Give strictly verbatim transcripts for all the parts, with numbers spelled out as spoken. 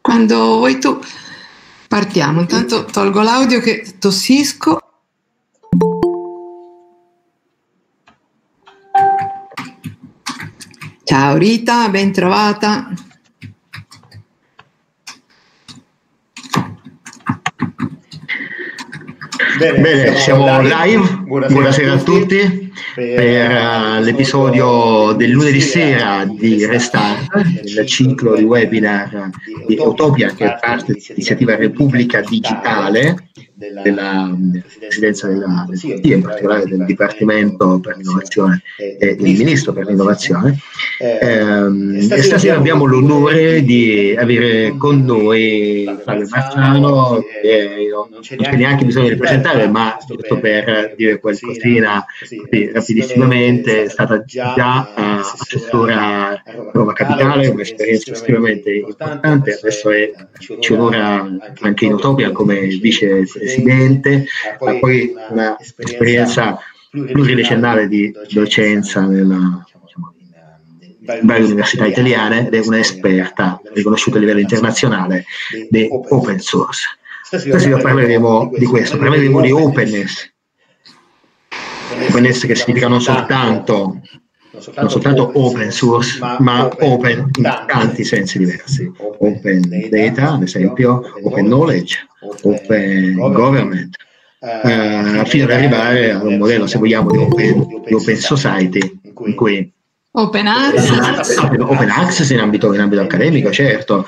Quando vuoi tu. Partiamo. Intanto tolgo l'audio che tossisco. Ciao Rita, ben trovata. Bene, Bene siamo, siamo live. live. Buonasera, Buonasera a tutti, a tutti per, per uh, l'episodio del lunedì sera di Restart, il ciclo di webinar di Utopia, che è parte dell'iniziativa Repubblica Digitale della Presidenza della Consiglio, in particolare del Dipartimento per l'Innovazione e del Ministro per l'Innovazione. Ehm, e stasera abbiamo l'onore di avere con noi Flavio Marciano, che io non c'è neanche bisogno di presentare, ma giusto per dire qualcosina così, rapidissimamente, è stata già uh, assessora a Roma Capitale, un'esperienza estremamente importante, adesso è, ci onora anche in Utopia come vicepresidente, ha poi una esperienza pluridecennale di docenza nella varie università italiane ed è un'esperta riconosciuta a livello internazionale di open source. Stasera parleremo di questo, parleremo di openness, openness che significa non soltanto, non soltanto open source, ma open in tanti sensi diversi. Open data, ad esempio, open knowledge, open government, eh, fino ad arrivare ad un modello, se vogliamo, di open, di open society, in cui Open access, open access in ambito, in ambito accademico, certo.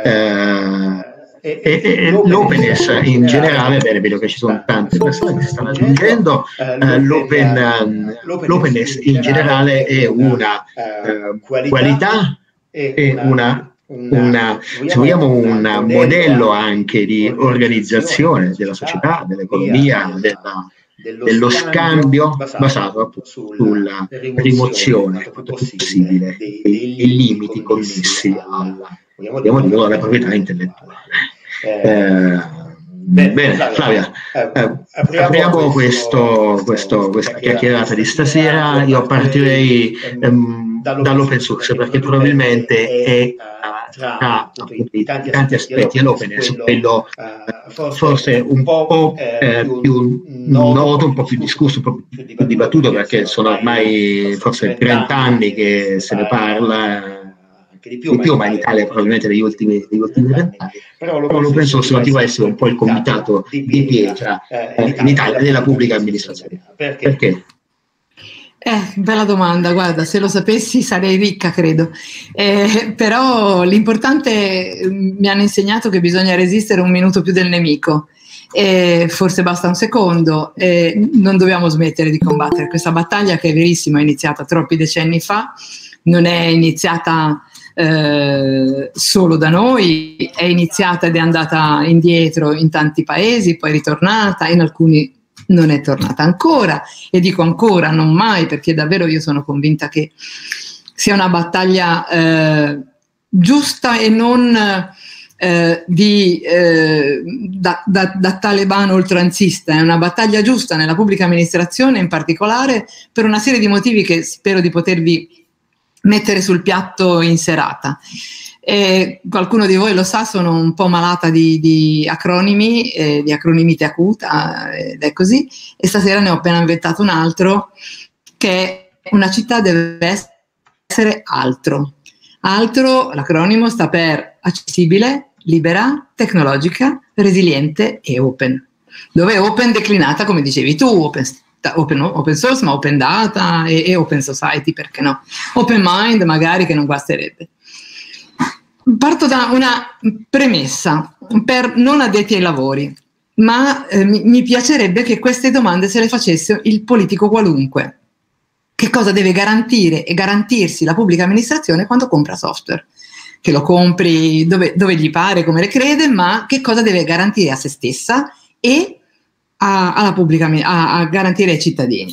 Eh, E, e, e l'openness in generale, bene, vedo che ci sono tante persone che si stanno aggiungendo, uh, l'open, um, l'openness in generale è una uh, qualità e una, una, se vogliamo, un modello anche di organizzazione della società, dell'economia, della, dello scambio basato appunto sulla rimozione quanto possibile dei, dei limiti connessi alla, vogliamo dire, alla proprietà intellettuale. Eh, bene, bene, Flavia, eh, apriamo questo, questo, questa chiacchierata di stasera. Io partirei ehm, dall'open source, perché probabilmente è tra i tanti aspetti l'openness quello eh, forse un po' eh, più noto, un po' più discusso, un po' più dibattuto, perché sono ormai forse trenta anni che se ne parla, di più, di più, ma in Italia probabilmente negli ultimi vent'anni. Però l'open source continua a essere un po' il comitato di pietra eh, in Italia della pubblica amministrazione. Perché? Eh, bella domanda, guarda, se lo sapessi sarei ricca, credo. Eh, però l'importante, mi hanno insegnato che bisogna resistere un minuto più del nemico. Eh, forse basta un secondo, eh, non dobbiamo smettere di combattere questa battaglia, che è verissima, è iniziata troppi decenni fa, non è iniziata Eh, solo da noi, è iniziata ed è andata indietro in tanti paesi, poi è ritornata, in alcuni non è tornata ancora, e dico ancora, non mai, perché davvero io sono convinta che sia una battaglia eh, giusta e non eh, di, eh, da, da, da talebano oltranzista, è una battaglia giusta nella pubblica amministrazione, in particolare per una serie di motivi che spero di potervi mettere sul piatto in serata. E qualcuno di voi lo sa, sono un po' malata di, di acronimi, eh, di acronimite acuta, ed è così, e stasera ne ho appena inventato un altro, che una città deve essere altro. Altro, l'acronimo sta per accessibile, libera, tecnologica, resiliente e open. Dove open declinata, come dicevi tu, open Open, open source, ma open data e, e open society, perché no? Open mind magari, che non guasterebbe. Parto da una premessa per non addetti ai lavori, ma eh, mi, mi piacerebbe che queste domande se le facesse il politico qualunque. Che cosa deve garantire e garantirsi la pubblica amministrazione quando compra software? Che lo compri dove, dove gli pare, come le crede, ma che cosa deve garantire a se stessa e A, alla pubblica, a, a garantire ai cittadini.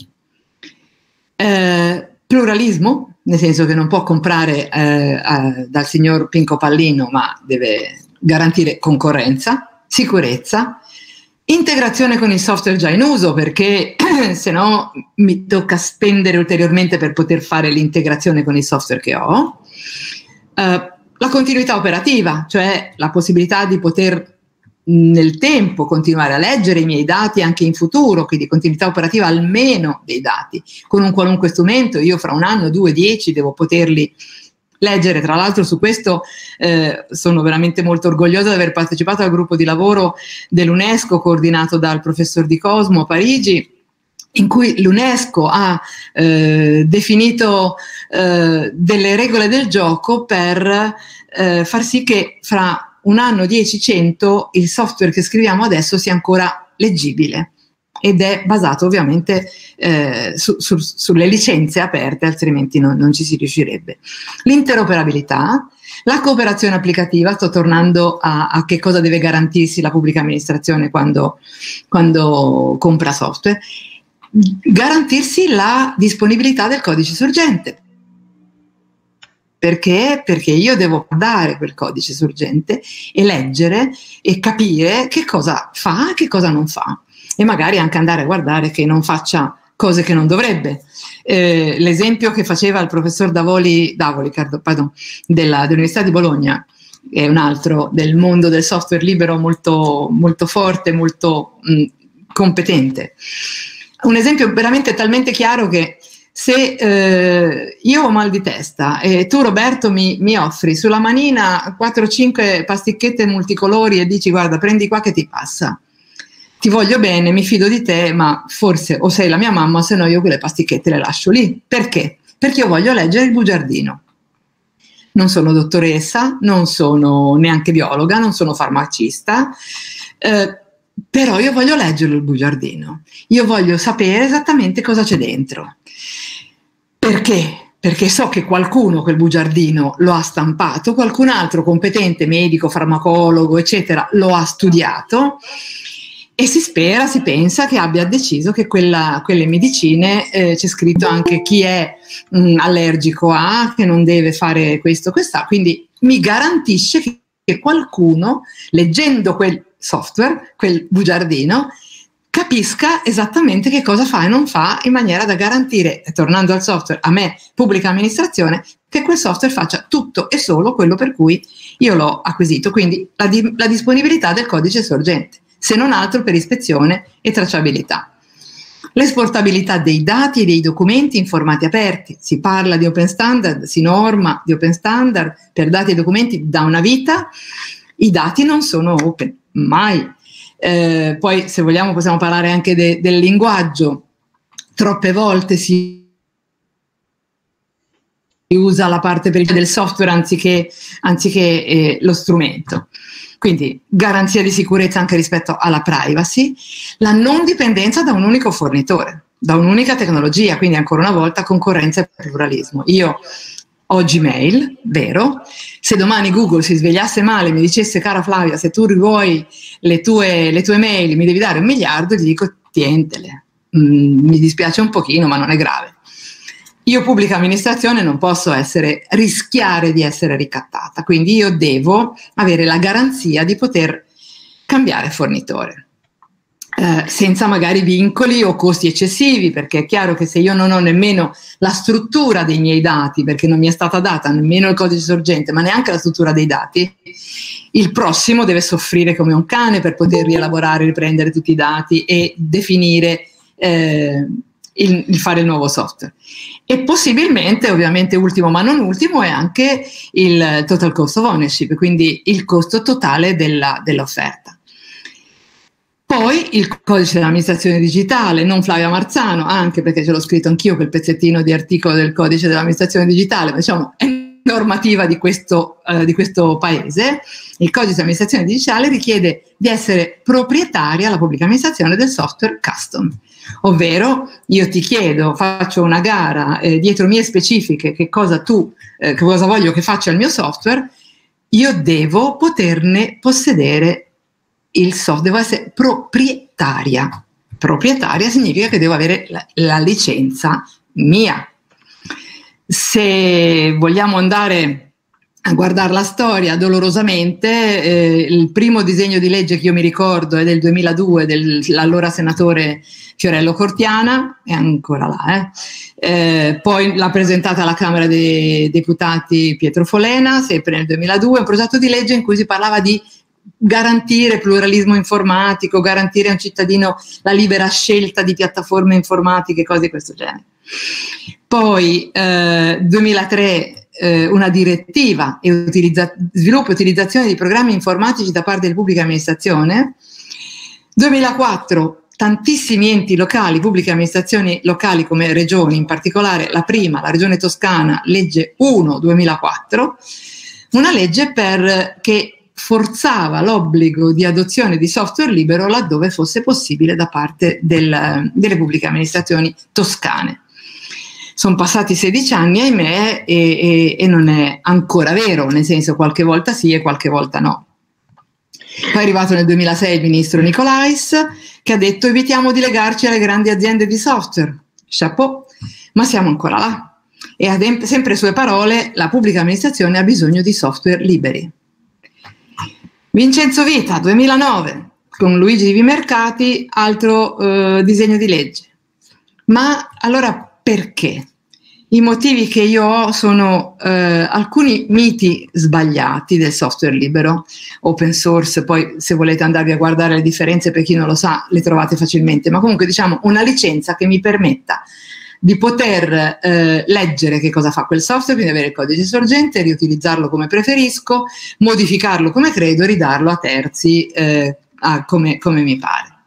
Eh, pluralismo, nel senso che non può comprare eh, a, dal signor Pinco Pallino, ma deve garantire concorrenza, sicurezza, integrazione con il software già in uso, perché se no mi tocca spendere ulteriormente per poter fare l'integrazione con il software che ho, eh, la continuità operativa, cioè la possibilità di poter nel tempo continuare a leggere i miei dati anche in futuro, quindi continuità operativa almeno dei dati, con un qualunque strumento. Io fra un anno, due, dieci devo poterli leggere. Tra l'altro su questo eh, sono veramente molto orgogliosa di aver partecipato al gruppo di lavoro dell'UNESCO coordinato dal professor Di Cosmo a Parigi, in cui l'UNESCO ha eh, definito eh, delle regole del gioco per eh, far sì che fra un anno, dieci, cento, il software che scriviamo adesso sia ancora leggibile, ed è basato ovviamente eh, su, su, sulle licenze aperte, altrimenti non, non ci si riuscirebbe. L'interoperabilità, la cooperazione applicativa, sto tornando a, a che cosa deve garantirsi la pubblica amministrazione quando, quando compra software, garantirsi la disponibilità del codice sorgente. Perché? Perché io devo guardare quel codice sorgente e leggere e capire che cosa fa e che cosa non fa, e magari anche andare a guardare che non faccia cose che non dovrebbe. Eh, l'esempio che faceva il professor Davoli, Davoli pardon, della, dell'Università di Bologna è un altro del mondo del software libero molto, molto forte, molto mh, competente. Un esempio veramente talmente chiaro che se eh, io ho mal di testa e tu, Roberto, mi, mi offri sulla manina quattro o cinque pasticchette multicolori e dici guarda, prendi qua che ti passa, ti voglio bene, mi fido di te, ma forse o sei la mia mamma, se no io quelle pasticchette le lascio lì. Perché? Perché io voglio leggere il bugiardino. Non sono dottoressa, non sono neanche biologa, non sono farmacista, eh, però io voglio leggere il bugiardino, io voglio sapere esattamente cosa c'è dentro. Perché? Perché so che qualcuno quel bugiardino lo ha stampato, qualcun altro competente, medico, farmacologo, eccetera, lo ha studiato, e si spera, si pensa che abbia deciso che quella, quelle medicine, eh, c'è scritto anche chi è mh, allergico a, che non deve fare questo, questa, quindi mi garantisce che, che qualcuno, leggendo quel software, quel bugiardino, capisca esattamente che cosa fa e non fa, in maniera da garantire, tornando al software, a me, pubblica amministrazione, che quel software faccia tutto e solo quello per cui io l'ho acquisito, quindi la, di, la disponibilità del codice sorgente, se non altro per ispezione e tracciabilità. L'esportabilità dei dati e dei documenti in formati aperti. Si parla di open standard, si norma di open standard per dati e documenti da una vita, i dati non sono open, mai. Eh, poi se vogliamo possiamo parlare anche de, del linguaggio. Troppe volte si usa la parte per del software anziché, anziché eh, lo strumento. Quindi garanzia di sicurezza anche rispetto alla privacy, la non dipendenza da un unico fornitore, da un'unica tecnologia, quindi ancora una volta concorrenza e pluralismo. Io ho Gmail, vero? Se domani Google si svegliasse male e mi dicesse cara Flavia, se tu vuoi le tue, le tue mail mi devi dare un miliardo, gli dico tientele, mm, mi dispiace un pochino ma non è grave. Io pubblica amministrazione non posso essere, rischiare di essere ricattata, quindi io devo avere la garanzia di poter cambiare fornitore. Eh, senza magari vincoli o costi eccessivi, perché è chiaro che se io non ho nemmeno la struttura dei miei dati, perché non mi è stata data nemmeno il codice sorgente, ma neanche la struttura dei dati, il prossimo deve soffrire come un cane per poter rielaborare, riprendere tutti i dati e definire, eh, il, il fare il nuovo software. E possibilmente, ovviamente ultimo ma non ultimo, è anche il total cost of ownership, quindi il costo totale della, dell'offerta. Poi il codice dell'amministrazione digitale, non Flavia Marzano, anche perché ce l'ho scritto anch'io quel pezzettino di articolo del codice dell'amministrazione digitale, ma diciamo è normativa di questo, uh, di questo paese. Il codice dell'amministrazione digitale richiede di essere proprietaria la pubblica amministrazione del software custom, ovvero io ti chiedo, faccio una gara eh, dietro mie specifiche, che cosa tu, eh, che cosa voglio che faccia il mio software, io devo poterne possedere il software, devo essere proprietaria. Proprietaria significa che devo avere la, la licenza mia. Se vogliamo andare a guardare la storia dolorosamente, eh, il primo disegno di legge che io mi ricordo è del duemiladue dell'allora senatore Fiorello Cortiana, è ancora là, eh. Eh, poi l'ha presentata alla Camera dei Deputati Pietro Folena, sempre nel duemiladue, un progetto di legge in cui si parlava di garantire pluralismo informatico, garantire a un cittadino la libera scelta di piattaforme informatiche, cose di questo genere. Poi eh, duemilatré eh, una direttiva e utilizza- sviluppo e utilizzazione di programmi informatici da parte della pubblica amministrazione. duemilaquattro tantissimi enti locali, pubbliche amministrazioni locali come regioni, in particolare la prima, la regione Toscana, legge uno duemilaquattro, una legge per che forzava l'obbligo di adozione di software libero laddove fosse possibile da parte del, delle pubbliche amministrazioni toscane. Sono passati sedici anni, ahimè, e, e, e non è ancora vero, nel senso qualche volta sì e qualche volta no. Poi è arrivato nel duemilasei il ministro Nicolais che ha detto evitiamo di legarci alle grandi aziende di software. Chapeau, ma siamo ancora là. E ad, sempre sue parole, la pubblica amministrazione ha bisogno di software liberi. Vincenzo Vita, duemilanove, con Luigi Vimercati, altro eh, disegno di legge. Ma allora perché? I motivi che io ho sono eh, alcuni miti sbagliati del software libero, open source, poi se volete andarvi a guardare le differenze per chi non lo sa le trovate facilmente, ma comunque diciamo una licenza che mi permetta di poter eh, leggere che cosa fa quel software, quindi avere il codice sorgente, riutilizzarlo come preferisco, modificarlo come credo e ridarlo a terzi eh, a come, come mi pare.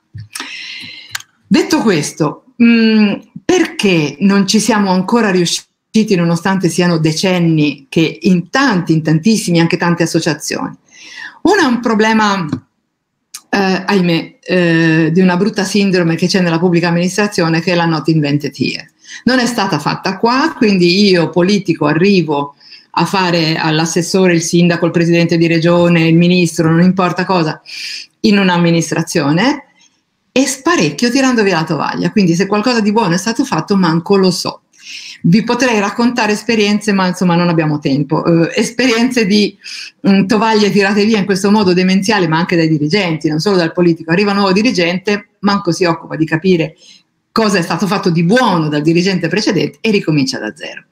Detto questo, mh, perché non ci siamo ancora riusciti, nonostante siano decenni che in tanti, in tantissimi, anche tante associazioni? Uno è un problema, eh, ahimè, eh, di una brutta sindrome che c'è nella pubblica amministrazione, che è la not invented here. Non è stata fatta qua, quindi io politico arrivo a fare all'assessore, il sindaco, il presidente di regione, il ministro, non importa cosa, in un'amministrazione e sparecchio tirando via la tovaglia. Quindi se qualcosa di buono è stato fatto manco lo so. Vi potrei raccontare esperienze, ma insomma non abbiamo tempo, eh, esperienze di mh, tovaglie tirate via in questo modo demenziale, ma anche dai dirigenti, non solo dal politico. Arriva un nuovo dirigente, manco si occupa di capire cosa è stato fatto di buono dal dirigente precedente e ricomincia da zero.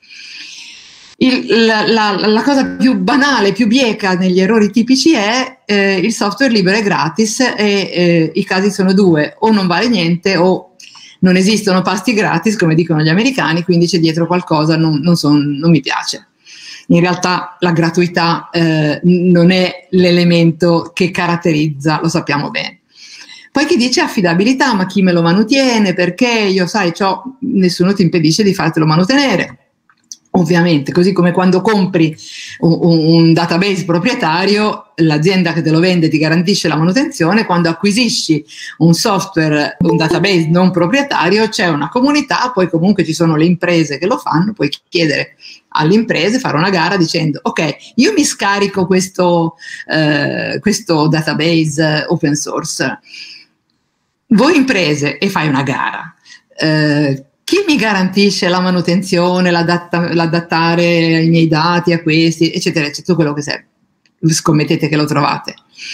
Il, la, la, la cosa più banale, più bieca negli errori tipici è eh, il software libero è gratis e eh, i casi sono due: o non vale niente o non esistono pasti gratis, come dicono gli americani, quindi c'è dietro qualcosa, non, non, son, non mi piace. In realtà la gratuità eh, non è l'elemento che caratterizza, lo sappiamo bene. Poi chi dice affidabilità, ma chi me lo manutiene, perché io sai, c'ho, nessuno ti impedisce di fartelo mantenere. Ovviamente, così come quando compri un, un database proprietario, l'azienda che te lo vende ti garantisce la manutenzione. Quando acquisisci un software, un database non proprietario, c'è una comunità, poi comunque ci sono le imprese che lo fanno, puoi chiedere alle imprese, fare una gara dicendo ok, io mi scarico questo, eh, questo database open source, voi imprese, e fai una gara. Eh, Chi mi garantisce la manutenzione, l'adatta- l'adattare i miei dati a questi, eccetera, eccetera, tutto quello che serve. Scommettete che lo trovate.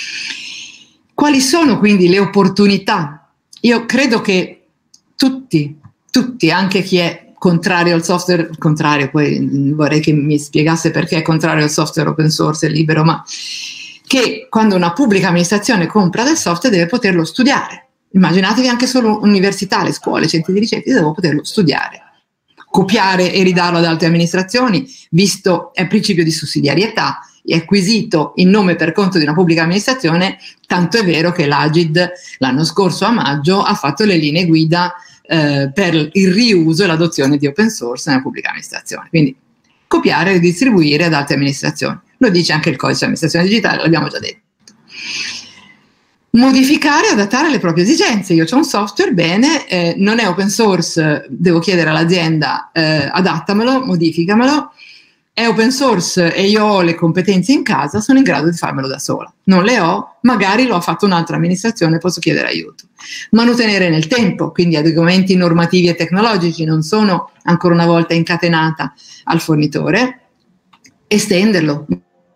Quali sono quindi le opportunità? Io credo che tutti, tutti, anche chi è contrario al software, contrario, poi vorrei che mi spiegasse perché è contrario al software open source e libero, ma che quando una pubblica amministrazione compra del software deve poterlo studiare. Immaginatevi anche solo università, le scuole, centri di ricerca, devo poterlo studiare, copiare e ridarlo ad altre amministrazioni, visto è il principio di sussidiarietà, è acquisito in nome per conto di una pubblica amministrazione, tanto è vero che l'Agid l'anno scorso a maggio ha fatto le linee guida eh, per il riuso e l'adozione di open source nella pubblica amministrazione. Quindi copiare e distribuire ad altre amministrazioni. Lo dice anche il codice di amministrazione digitale, l'abbiamo già detto. Modificare e adattare alle proprie esigenze. Io ho un software, bene, eh, non è open source, devo chiedere all'azienda eh, adattamelo, modificamelo. È open source e io ho le competenze in casa, sono in grado di farmelo da sola. Non le ho, magari lo ha fatto un'altra amministrazione, posso chiedere aiuto. Manutenere nel tempo, quindi adeguamenti normativi e tecnologici, non sono ancora una volta incatenata al fornitore. Estenderlo,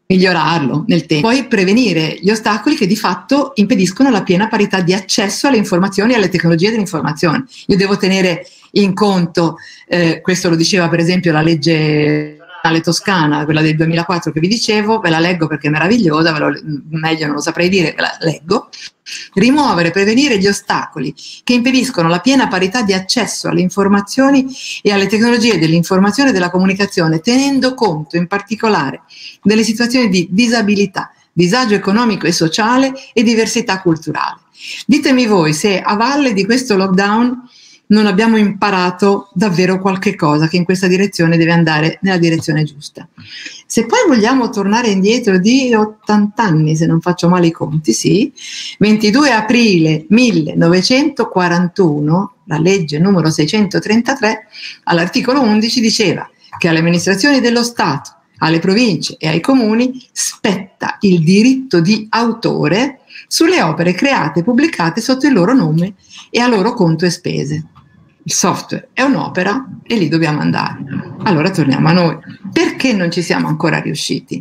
migliorarlo nel tempo. Poi prevenire gli ostacoli che di fatto impediscono la piena parità di accesso alle informazioni e alle tecnologie dell'informazione. Io devo tenere in conto, eh, questo lo diceva per esempio la legge toscana, quella del duemilaquattro che vi dicevo, ve la leggo perché è meravigliosa, ve lo, meglio non lo saprei dire, ve la leggo. Rimuovere, prevenire gli ostacoli che impediscono la piena parità di accesso alle informazioni e alle tecnologie dell'informazione e della comunicazione, tenendo conto in particolare delle situazioni di disabilità, disagio economico e sociale e diversità culturale. Ditemi voi se a valle di questo lockdown non abbiamo imparato davvero qualche cosa che in questa direzione deve andare nella direzione giusta. Se poi vogliamo tornare indietro di ottanta anni, se non faccio male i conti, sì, ventidue aprile millenovecentoquarantuno, la legge numero seicentotrentatré, all'articolo undici diceva che alle amministrazioni dello Stato, alle province e ai comuni spetta il diritto di autore sulle opere create e pubblicate sotto il loro nome e a loro conto e spese. Il software è un'opera e lì dobbiamo andare. Allora torniamo a noi. Perché non ci siamo ancora riusciti?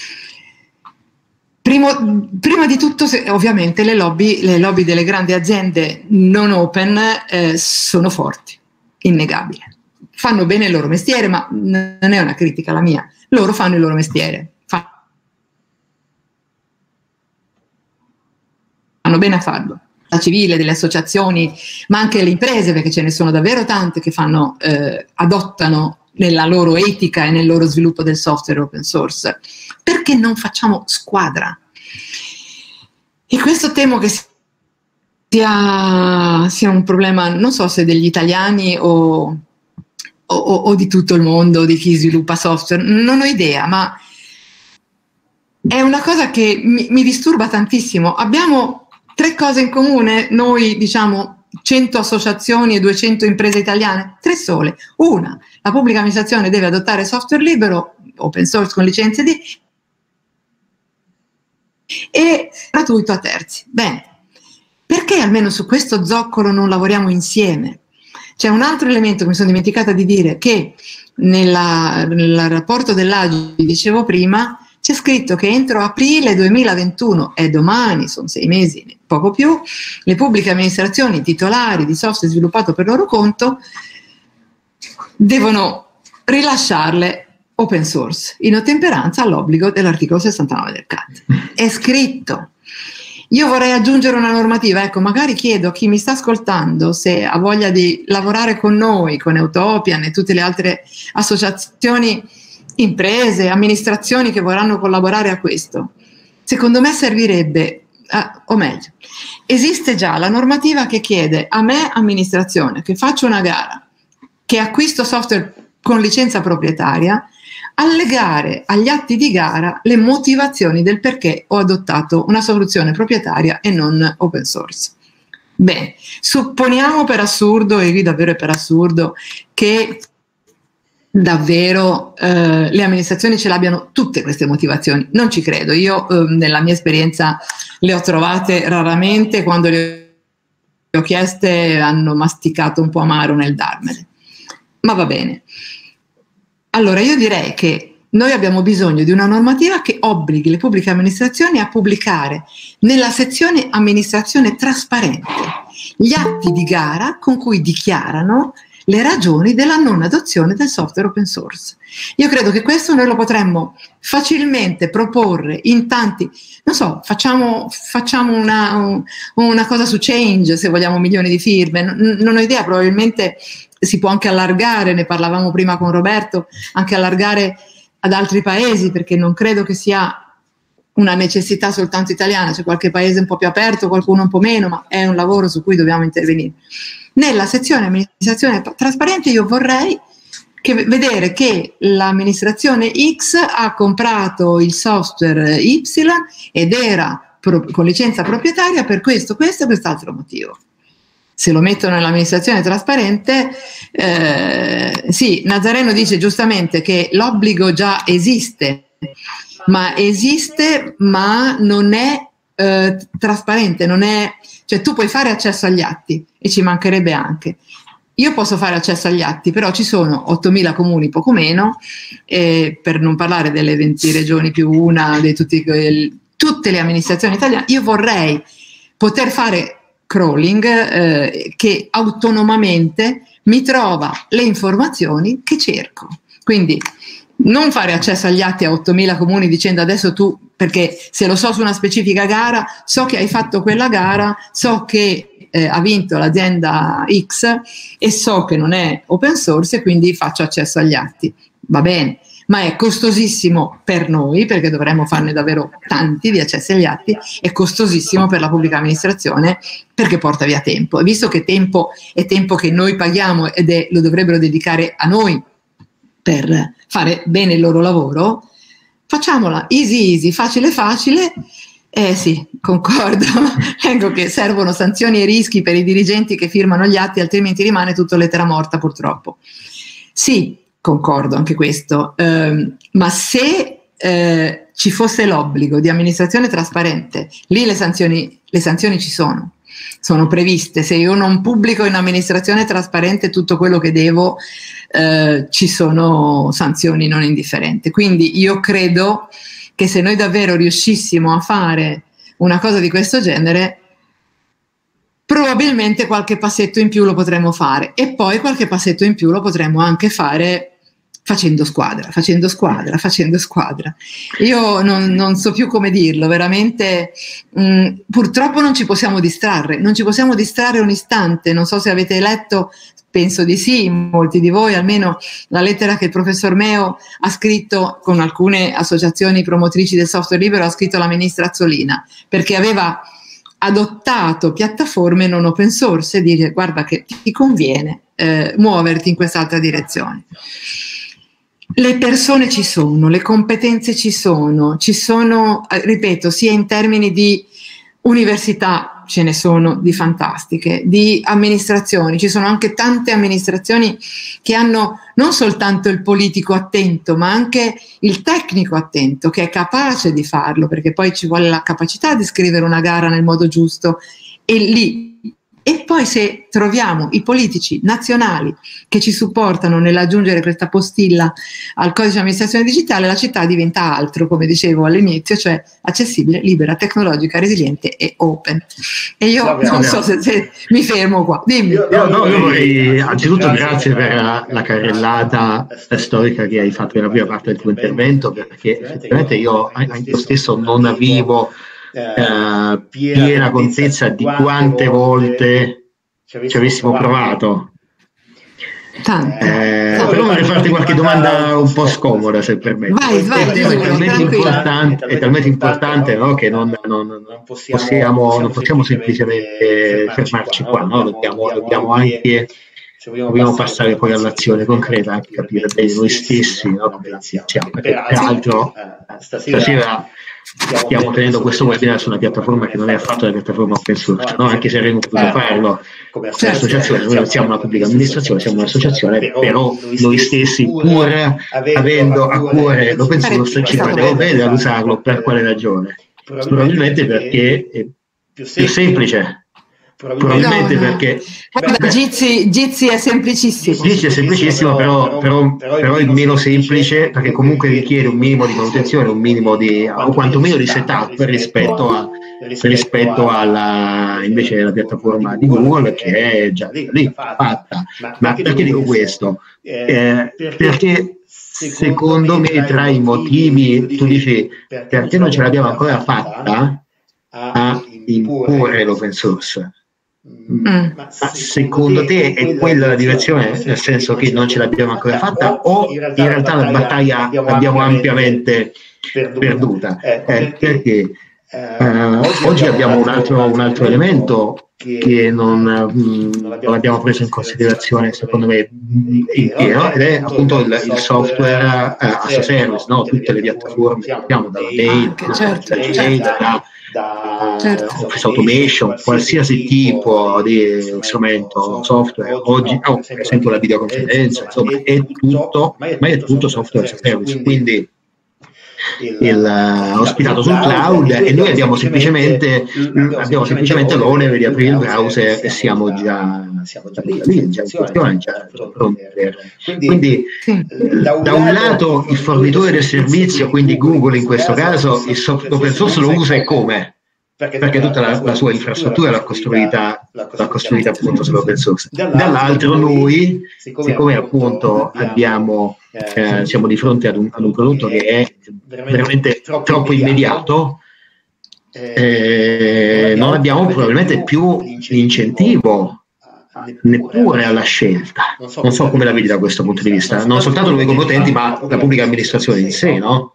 Primo, prima di tutto, se, ovviamente, le lobby, le lobby delle grandi aziende non open eh, sono forti, innegabile. Fanno bene il loro mestiere, ma non è una critica la mia. Loro fanno il loro mestiere. Fanno bene a farlo. La civile, delle associazioni, ma anche le imprese, perché ce ne sono davvero tante che fanno, eh, adottano nella loro etica e nel loro sviluppo del software open source. Perché non facciamo squadra? E questo temo che sia, sia un problema, non so se degli italiani o, o, o di tutto il mondo, di chi sviluppa software, non ho idea, ma è una cosa che mi, mi disturba tantissimo. Abbiamo tre cose in comune, noi diciamo cento associazioni e duecento imprese italiane, tre sole. Una, la pubblica amministrazione deve adottare software libero, open source con licenze di e gratuito a terzi. Bene, perché almeno su questo zoccolo non lavoriamo insieme? C'è un altro elemento che mi sono dimenticata di dire, che nella, nel rapporto dell'A G I, dicevo prima, c'è scritto che entro aprile duemilaventuno, è domani, sono sei mesi, poco più, le pubbliche amministrazioni titolari di software sviluppato per loro conto devono rilasciarle open source, in ottemperanza all'obbligo dell'articolo sessantanove del C A T. È scritto. Io vorrei aggiungere una normativa, ecco, magari chiedo a chi mi sta ascoltando se ha voglia di lavorare con noi, con Utopian e tutte le altre associazioni, imprese, amministrazioni che vorranno collaborare a questo. Secondo me servirebbe, eh, o meglio, esiste già la normativa che chiede a me, amministrazione, che faccio una gara, che acquisto software con licenza proprietaria, allegare agli atti di gara le motivazioni del perché ho adottato una soluzione proprietaria e non open source. Bene, supponiamo per assurdo, e qui davvero è per assurdo, che davvero eh, le amministrazioni ce l'abbiano tutte queste motivazioni. Non ci credo, io eh, nella mia esperienza le ho trovate raramente, quando le ho chieste hanno masticato un po' amaro nel darmele, ma va bene. Allora io direi che noi abbiamo bisogno di una normativa che obblighi le pubbliche amministrazioni a pubblicare nella sezione amministrazione trasparente gli atti di gara con cui dichiarano le ragioni della non adozione del software open source. Io credo che questo noi lo potremmo facilmente proporre in tanti, non so, facciamo, facciamo una, una cosa su Change, se vogliamo milioni di firme, non, non ho idea, probabilmente si può anche allargare, ne parlavamo prima con Roberto, anche allargare ad altri paesi, perché non credo che sia una necessità soltanto italiana, c'è qualche paese un po' più aperto, qualcuno un po' meno, ma è un lavoro su cui dobbiamo intervenire. Nella sezione amministrazione trasparente io vorrei che, vedere che l'amministrazione X ha comprato il software Y ed era pro, con licenza proprietaria per questo, questo e quest'altro motivo. Se lo mettono nell'amministrazione trasparente, eh, sì, Nazareno dice giustamente che l'obbligo già esiste, ma esiste ma non è eh, trasparente, non è, cioè tu puoi fare accesso agli atti e ci mancherebbe anche, io posso fare accesso agli atti, però ci sono ottomila comuni, poco meno, eh, per non parlare delle venti regioni più una, di tutti, el, tutte le amministrazioni italiane. Io vorrei poter fare crawling eh, che autonomamente mi trova le informazioni che cerco. Quindi non fare accesso agli atti a ottomila comuni dicendo adesso tu, perché se lo so su una specifica gara, so che hai fatto quella gara, so che Eh, ha vinto l'azienda X e so che non è open source e quindi faccio accesso agli atti. Va bene, ma è costosissimo per noi, perché dovremmo farne davvero tanti di accessi agli atti, è costosissimo per la pubblica amministrazione perché porta via tempo. E visto che tempo è tempo che noi paghiamo ed è, lo dovrebbero dedicare a noi per fare bene il loro lavoro, facciamola easy easy, facile facile. Eh sì, concordo, ecco che servono sanzioni e rischi per i dirigenti che firmano gli atti, altrimenti rimane tutto lettera morta purtroppo. Sì, concordo anche questo, eh, ma se eh, ci fosse l'obbligo di amministrazione trasparente, lì le sanzioni, le sanzioni ci sono, sono previste. Se io non pubblico in amministrazione trasparente tutto quello che devo, eh, ci sono sanzioni non indifferenti. Quindi io credo che se noi davvero riuscissimo a fare una cosa di questo genere, probabilmente qualche passetto in più lo potremmo fare, e poi qualche passetto in più lo potremmo anche fare facendo squadra, facendo squadra, facendo squadra. Io non, non so più come dirlo, veramente mh, purtroppo non ci possiamo distrarre, non ci possiamo distrarre un istante. Non so se avete letto, penso di sì, molti di voi, almeno la lettera che il professor Meo ha scritto con alcune associazioni promotrici del software libero, ha scritto alla ministra Azzolina, perché aveva adottato piattaforme non open source e dire guarda che ti conviene eh, muoverti in quest'altra direzione. Le persone ci sono, le competenze ci sono, ci sono, eh, ripeto, sia in termini di università, ce ne sono di fantastiche, di amministrazioni, ci sono anche tante amministrazioni che hanno non soltanto il politico attento, ma anche il tecnico attento, che è capace di farlo, perché poi ci vuole la capacità di scrivere una gara nel modo giusto, e lì. E poi se troviamo i politici nazionali che ci supportano nell'aggiungere questa postilla al codice di amministrazione digitale, la città diventa altro, come dicevo all'inizio, cioè accessibile, libera, tecnologica, resiliente e open. E io Flavia, non so se, se mi fermo qua. Dimmi. Io, no, no, io vorrei anzitutto grazie per la, la carrellata storica che hai fatto nella prima parte del tuo intervento, perché effettivamente io anche io stesso non avevo Uh, piena contezza di quante volte ci avessimo provato. Tante. Eh, però vorrei farti qualche domanda un po' scomoda, se permetti. Vai, vai, il tema è talmente importante, è talmente importante, no, che non, non, non, possiamo, non possiamo semplicemente fermarci qua, no? dobbiamo, dobbiamo anche dobbiamo passare poi all'azione concreta, anche capire bene noi stessi, no, come la siamo. Peraltro stasera stiamo tenendo questo webinar su una piattaforma che non è affatto una piattaforma open source, no? Anche se avremmo potuto farlo come associazione. Noi non siamo una pubblica amministrazione, siamo un'associazione, però noi stessi, pur avendo a cuore l'open source, ci guardiamo bene ad usarlo. Per quale ragione? Probabilmente perché è più semplice. Probabilmente no, perché guarda, Jitsi, Jitsi è semplicissimo. Jitsi è semplicissimo, però, però, però è meno semplice, perché comunque richiede un minimo di manutenzione, un minimo di, o quantomeno di setup rispetto a rispetto alla invece la piattaforma di Google, che è già lì fatta. Ma perché dico questo? Eh, perché secondo me tra i motivi, tu dici perché non ce l'abbiamo ancora fatta a imporre l'open source. Mm. Ma secondo te è quella la direzione, nel senso che non ce l'abbiamo ancora fatta, o in realtà la battaglia l'abbiamo ampiamente perduta? Eh, perché eh, oggi abbiamo un altro, un altro elemento che non, mh, non abbiamo preso in considerazione, secondo me, intero, ed è appunto il, il software uh, as a service, no? Tutte le piattaforme che abbiamo, dalla mail, certo, da, certo. da, da certo. Office Automation, qualsiasi tipo di strumento software, oggi, oh, per esempio la videoconferenza, insomma, è tutto, ma è tutto software as a service, quindi il, uh, ospitato sul cloud, e noi abbiamo semplicemente abbiamo semplicemente l'onere di aprire il browser e siamo già siamo già lì, già in funzione, già pronti. Quindi da un lato il fornitore del servizio, quindi Google in questo caso, il software open source lo usa e come? Perché tutta la, la sua infrastruttura l'ha costruita, l'ha costruita appunto sull'open source. Dall'altro noi, siccome appunto abbiamo, eh, siamo di fronte ad un, ad un prodotto che è veramente troppo immediato, eh, non abbiamo probabilmente più l'incentivo neppure alla scelta. Non so come la vedi da questo punto di vista, non soltanto noi come utenti, ma la pubblica amministrazione in sé, no?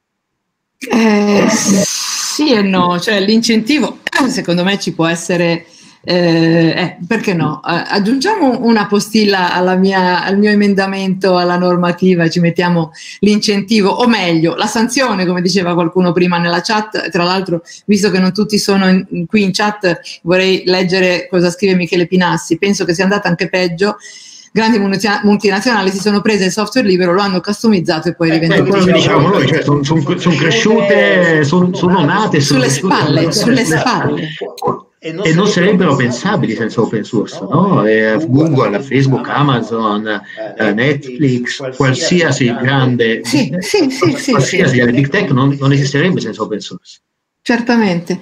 Eh, sì e no, cioè l'incentivo secondo me ci può essere, eh, eh, perché no? Eh, aggiungiamo una postilla alla mia, al mio emendamento alla normativa e ci mettiamo l'incentivo, o meglio la sanzione, come diceva qualcuno prima nella chat. Tra l'altro, visto che non tutti sono in, qui in chat, vorrei leggere cosa scrive Michele Pinassi. Penso che sia andata anche peggio. Grandi multinazionali si sono prese il software libero, lo hanno customizzato e poi è diventato quello che diciamo noi, cioè sono son, son cresciute, sono son nate sulle spalle, sulle spalle. E non sarebbero pensabili senza open source, no? Eh, Google, Facebook, Amazon, eh, Netflix, qualsiasi grande, sì, sì, sì, sì, qualsiasi sì. big tech non, non esisterebbe senza open source. Certamente.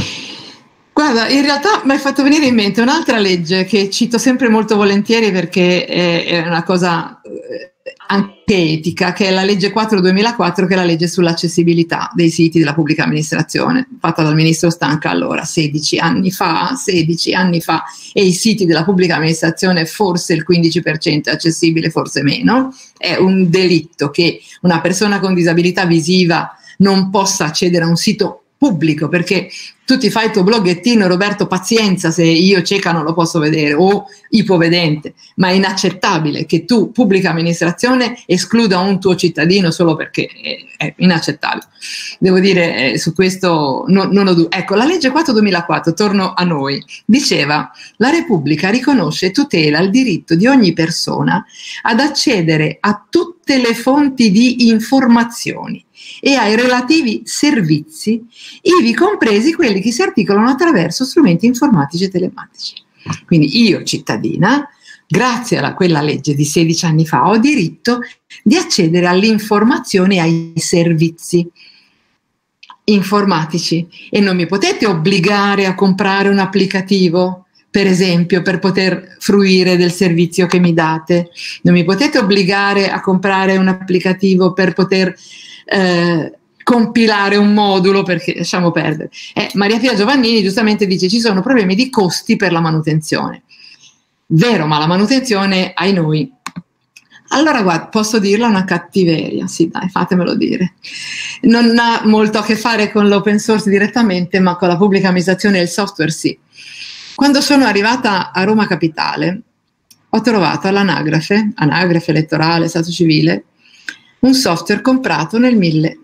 Guarda, in realtà mi hai fatto venire in mente un'altra legge che cito sempre molto volentieri perché è, è una cosa anche etica, che è la legge quattro duemilaquattro, che è la legge sull'accessibilità dei siti della pubblica amministrazione, fatta dal ministro Stanca allora, sedici anni fa, sedici anni fa, e i siti della pubblica amministrazione forse il quindici per cento è accessibile, forse meno. È un delitto che una persona con disabilità visiva non possa accedere a un sito pubblico, perché tu ti fai il tuo bloggettino, Roberto, pazienza se io cieca non lo posso vedere, o ipovedente, ma è inaccettabile che tu, pubblica amministrazione, escluda un tuo cittadino solo perché è, è inaccettabile. Devo dire, eh, su questo non, non ho dubbi. Ecco, la legge quattro duemilaquattro, torno a noi, diceva: la Repubblica riconosce e tutela il diritto di ogni persona ad accedere a tutte le fonti di informazioni e ai relativi servizi, ivi compresi quelli che si articolano attraverso strumenti informatici e telematici. Quindi io, cittadina, grazie a quella legge di sedici anni fa, ho diritto di accedere all'informazione e ai servizi informatici, e non mi potete obbligare a comprare un applicativo, per esempio, per poter fruire del servizio che mi date. Non mi potete obbligare a comprare un applicativo per poter Eh, compilare un modulo, perché lasciamo perdere. Eh, Maria Pia Giovannini giustamente dice: ci sono problemi di costi per la manutenzione. Vero, ma la manutenzione, ai noi. Allora, guarda, posso dirla una cattiveria, sì dai, fatemelo dire. Non ha molto a che fare con l'open source direttamente, ma con la pubblica amministrazione e il software sì. Quando sono arrivata a Roma Capitale, ho trovato all'anagrafe, anagrafe elettorale, stato civile, un software comprato nel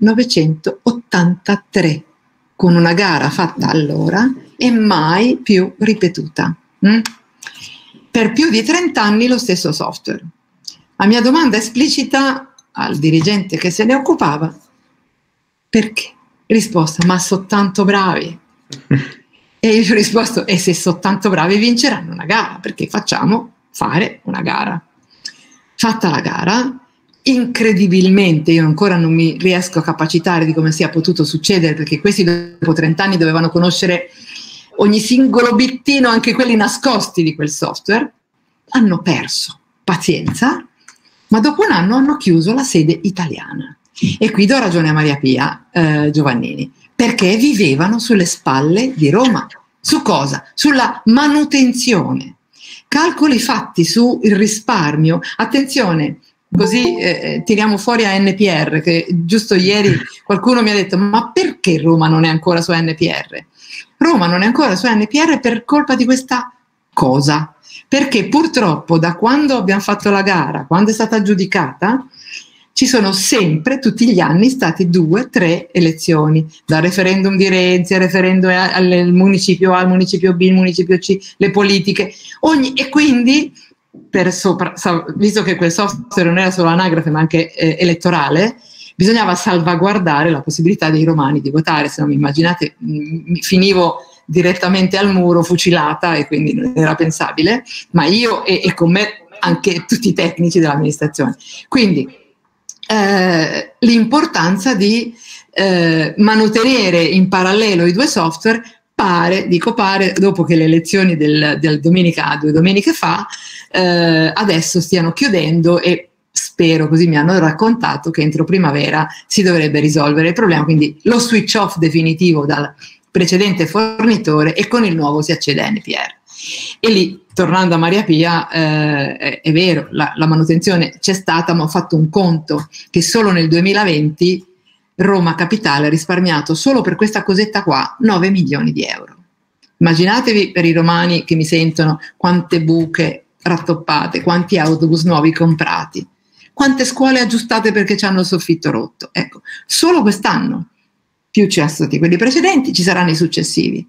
millenovecentottantatré, con una gara fatta allora e mai più ripetuta. Mm? Per più di trent'anni lo stesso software. La mia domanda esplicita al dirigente che se ne occupava: perché? Risposta: ma sono tanto bravi. E io ho risposto: e se sono tanto bravi vinceranno una gara, perché facciamo fare una gara. Fatta la gara, incredibilmente io ancora non mi riesco a capacitare di come sia potuto succedere, perché questi dopo trent'anni dovevano conoscere ogni singolo bittino, anche quelli nascosti di quel software. Hanno perso pazienza, ma dopo un anno hanno chiuso la sede italiana. E qui do ragione a Maria Pia eh, Giovannini, perché vivevano sulle spalle di Roma. Su cosa? Sulla manutenzione. Calcoli fatti sul risparmio. Attenzione, così eh, tiriamo fuori a N P R, che giusto ieri qualcuno mi ha detto: ma perché Roma non è ancora su N P R? Roma non è ancora su N P R per colpa di questa cosa, perché purtroppo da quando abbiamo fatto la gara, quando è stata aggiudicata, ci sono sempre, tutti gli anni, state due, tre elezioni, dal referendum di Renzi al referendum al municipio A, al municipio B, al municipio C, le politiche, ogni, e quindi per sopra, visto che quel software non era solo anagrafe ma anche eh, elettorale, bisognava salvaguardare la possibilità dei romani di votare, se non mi immaginate mh, finivo direttamente al muro fucilata e quindi non era pensabile, ma io e, e con me anche tutti i tecnici dell'amministrazione. Quindi eh, l'importanza di eh, mantenere in parallelo i due software pare, dico pare, dopo che le elezioni del, del domenica, due domeniche fa, eh, adesso stiano chiudendo e spero, così mi hanno raccontato, che entro primavera si dovrebbe risolvere il problema, quindi lo switch off definitivo dal precedente fornitore e con il nuovo si accede a N P R. E lì, tornando a Maria Pia, eh, è, è vero, la, la manutenzione c'è stata, ma ho fatto un conto che solo nel duemilaventi Roma Capitale ha risparmiato solo per questa cosetta qua nove milioni di euro. Immaginatevi, per i romani che mi sentono, quante buche rattoppate, quanti autobus nuovi comprati, quante scuole aggiustate perché ci hanno il soffitto rotto. Ecco, solo quest'anno, più ci sono stati quelli precedenti, ci saranno i successivi.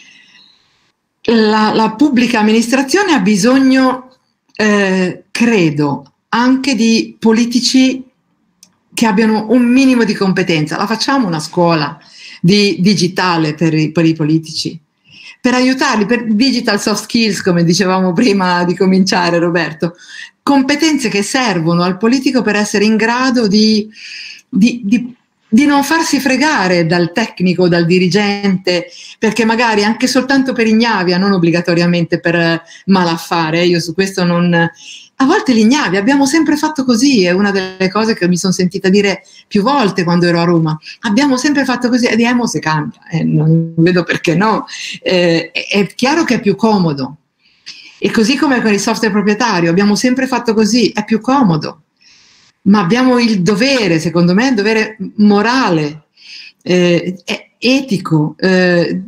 La, la pubblica amministrazione ha bisogno, eh, credo, anche di politici che abbiano un minimo di competenza. La facciamo una scuola di digitale per i, per i politici, per aiutarli, per digital soft skills, come dicevamo prima di cominciare, Roberto, competenze che servono al politico per essere in grado di, di, di di non farsi fregare dal tecnico, dal dirigente, perché magari anche soltanto per ignavia, non obbligatoriamente per malaffare, io su questo non... A volte l'ignavia, abbiamo sempre fatto così, è una delle cose che mi sono sentita dire più volte quando ero a Roma, abbiamo sempre fatto così, e vediamo se cambia, eh, non vedo perché no, eh, è chiaro che è più comodo, e così come con il software proprietario, abbiamo sempre fatto così, è più comodo. Ma abbiamo il dovere, secondo me, il dovere morale, eh, etico, eh,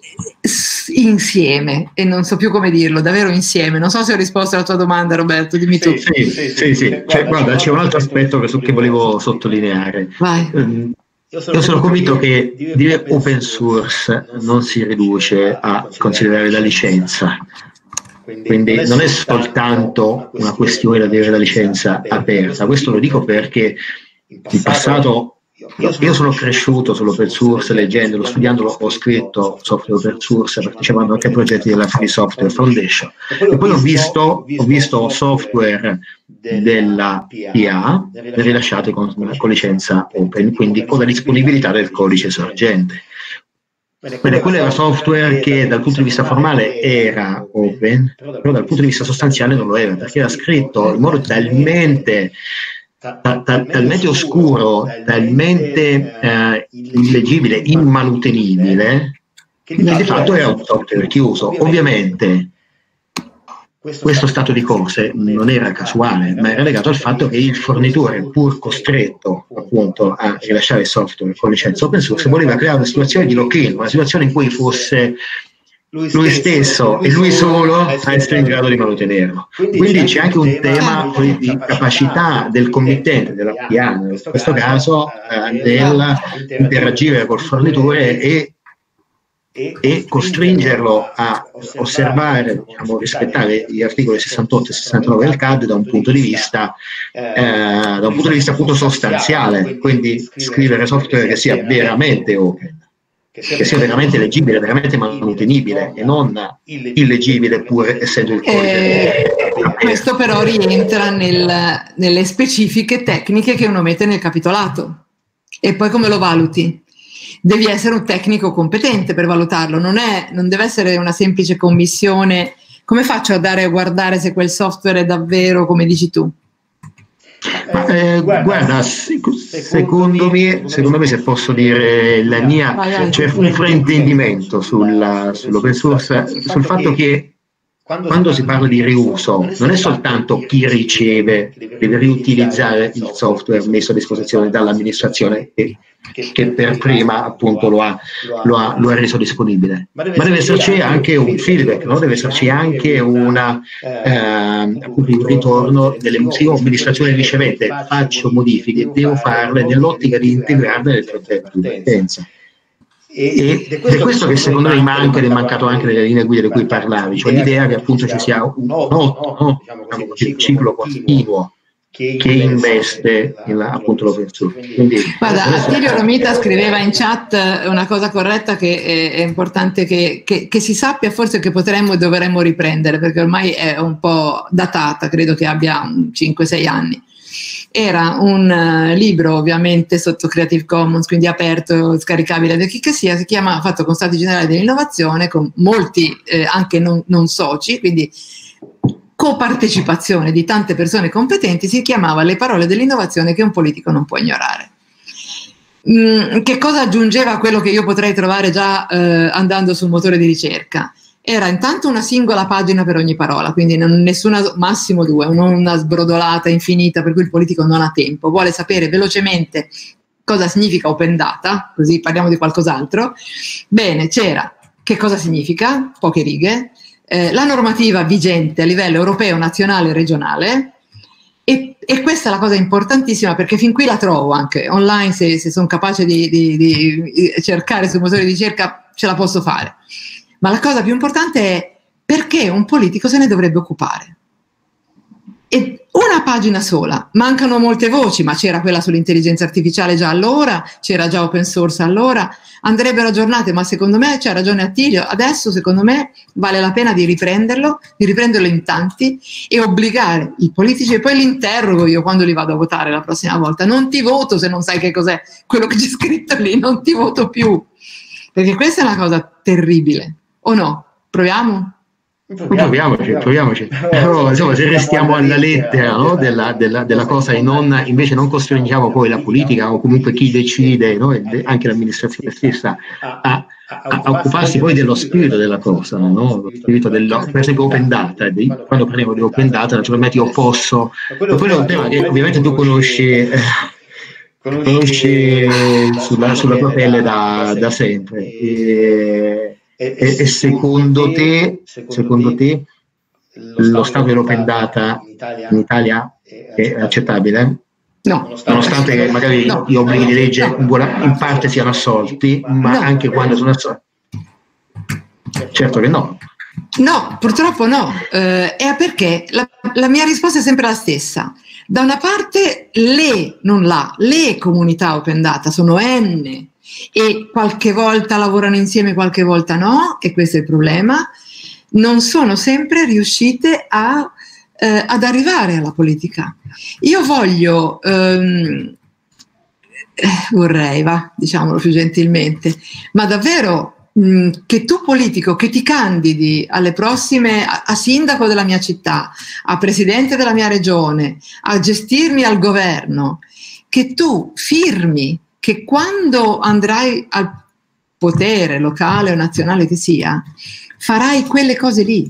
insieme, e non so più come dirlo, davvero insieme. Non so se ho risposto alla tua domanda, Roberto, dimmi tu. Sì, sì, sì, sì. Cioè, guarda, c'è un altro aspetto che, che volevo sottolineare. Vai. Io sono, Io sono convinto che dire open source non si riduce a considerare la licenza. Quindi non è soltanto una questione di avere la licenza aperta, questo lo dico perché in passato io sono cresciuto sull'open source, leggendolo, studiandolo, ho scritto software open source, partecipando anche ai progetti della Free Software Foundation, e poi ho visto, ho visto software della P A rilasciati con, con licenza open, quindi con la disponibilità del codice sorgente. Bene, quello era software che dal punto di vista formale era open, però dal punto di vista sostanziale non lo era, perché era scritto in modo talmente, ta, ta, talmente oscuro, talmente eh, illeggibile, immanutenibile, che di fatto era un software chiuso. Ovviamente questo stato di cose non era casuale, ma era legato al fatto che il fornitore, pur costretto appunto a rilasciare il software con licenza open source, voleva creare una situazione di lock-in, una situazione in cui fosse lui stesso e lui solo a essere in grado di mantenerlo. Quindi c'è anche un tema di capacità del committente, della P A, in questo caso, eh, nel interagire col fornitore e e costringerlo a osservare, diciamo, rispettare gli articoli sessantotto e sessantanove del C A D da un punto di vista eh, da un punto di vista appunto sostanziale, quindi scrivere software che sia veramente open, che sia veramente leggibile, veramente manutenibile e non illeggibile pur essendo il codice. Eh, questo però rientra nel, nelle specifiche tecniche che uno mette nel capitolato. E poi come lo valuti? Devi essere un tecnico competente per valutarlo, non, è, non deve essere una semplice commissione. Come faccio a dare a guardare se quel software è davvero come dici tu? Ma, eh, guarda, guarda secondo, secondo, me, secondo me, se posso dire la mia, c'è un fraintendimento sulla, sull'open source, sul fatto che quando si parla di riuso non è soltanto chi riceve deve riutilizzare il software messo a disposizione dall'amministrazione che, che per prima appunto lo ha, lo, ha, lo ha reso disponibile, ma deve esserci anche un feedback, no? Deve esserci anche una, eh, appunto un ritorno delle amministrazioni ricevente. Faccio modifiche, devo farle nell'ottica di integrarle nel progetto di utenza. E, ed è questo che secondo me manca ed è mancato anche nelle linee guida di cui parlavi, cioè l'idea che appunto ci sia un otto, no? Diciamo così, ciclo continuo che investe in, appunto l'open source. Quindi, guarda, Attilio Romita scriveva in chat una cosa corretta che è, è importante che, che, che si sappia, forse, che potremmo e dovremmo riprendere, perché ormai è un po' datata, credo che abbia cinque sei anni. Era un uh, libro ovviamente sotto Creative Commons, quindi aperto, scaricabile da chi che sia, si chiama, fatto con Stati Generali dell'Innovazione, con molti eh, anche non, non soci, quindi copartecipazione di tante persone competenti, si chiamava Le parole dell'innovazione che un politico non può ignorare. Mm, che cosa aggiungeva a quello che io potrei trovare già eh, andando sul motore di ricerca? Era intanto una singola pagina per ogni parola, quindi non, nessuna, massimo due, non una sbrodolata infinita per cui il politico non ha tempo, vuole sapere velocemente cosa significa open data, così parliamo di qualcos'altro. Bene, c'era che cosa significa, poche righe, eh, la normativa vigente a livello europeo, nazionale e regionale, e, e questa è la cosa importantissima, perché fin qui la trovo anche online, se, se sono capace di, di, di cercare sul motore di ricerca ce la posso fare. Ma la cosa più importante è perché un politico se ne dovrebbe occupare. E una pagina sola, mancano molte voci, ma c'era quella sull'intelligenza artificiale già allora, c'era già open source allora, andrebbero aggiornate, ma secondo me c'ha ragione Attilio, adesso secondo me vale la pena di riprenderlo, di riprenderlo in tanti e obbligare i politici, e poi li interrogo io quando li vado a votare la prossima volta, non ti voto se non sai che cos'è quello che c'è scritto lì, non ti voto più, perché questa è una cosa terribile, o no? Proviamo? Proviamoci, proviamoci. Però, insomma, se restiamo alla lettera, no, della, della, della cosa e non, invece non costringiamo poi la politica o comunque chi decide, no, anche l'amministrazione stessa a, a, a occuparsi poi dello spirito della cosa, no? Lo spirito dello, per esempio open data, di, quando parliamo di open data naturalmente io posso, quello è un tema che ovviamente tu conosci, eh, conosci sulla, sulla tua pelle da, da sempre. E, E, e, e secondo te, secondo te lo stato dell'open data in Italia è accettabile? No. Nonostante che magari no. gli obblighi di legge no. in, buona, in parte siano assolti, ma no. anche quando sono assolti. Certo che no. No, purtroppo no. Eh, è perché la, la mia risposta è sempre la stessa. Da una parte le, non la, le comunità open data sono N, e qualche volta lavorano insieme, qualche volta no, e questo è il problema, non sono sempre riuscite a, eh, ad arrivare alla politica. Io voglio, ehm, eh, vorrei, va, diciamolo più gentilmente, ma davvero mh, che tu politico che ti candidi alle prossime, a, a sindaco della mia città, a presidente della mia regione, a gestirmi al governo, che tu firmi che quando andrai al potere locale o nazionale che sia, farai quelle cose lì.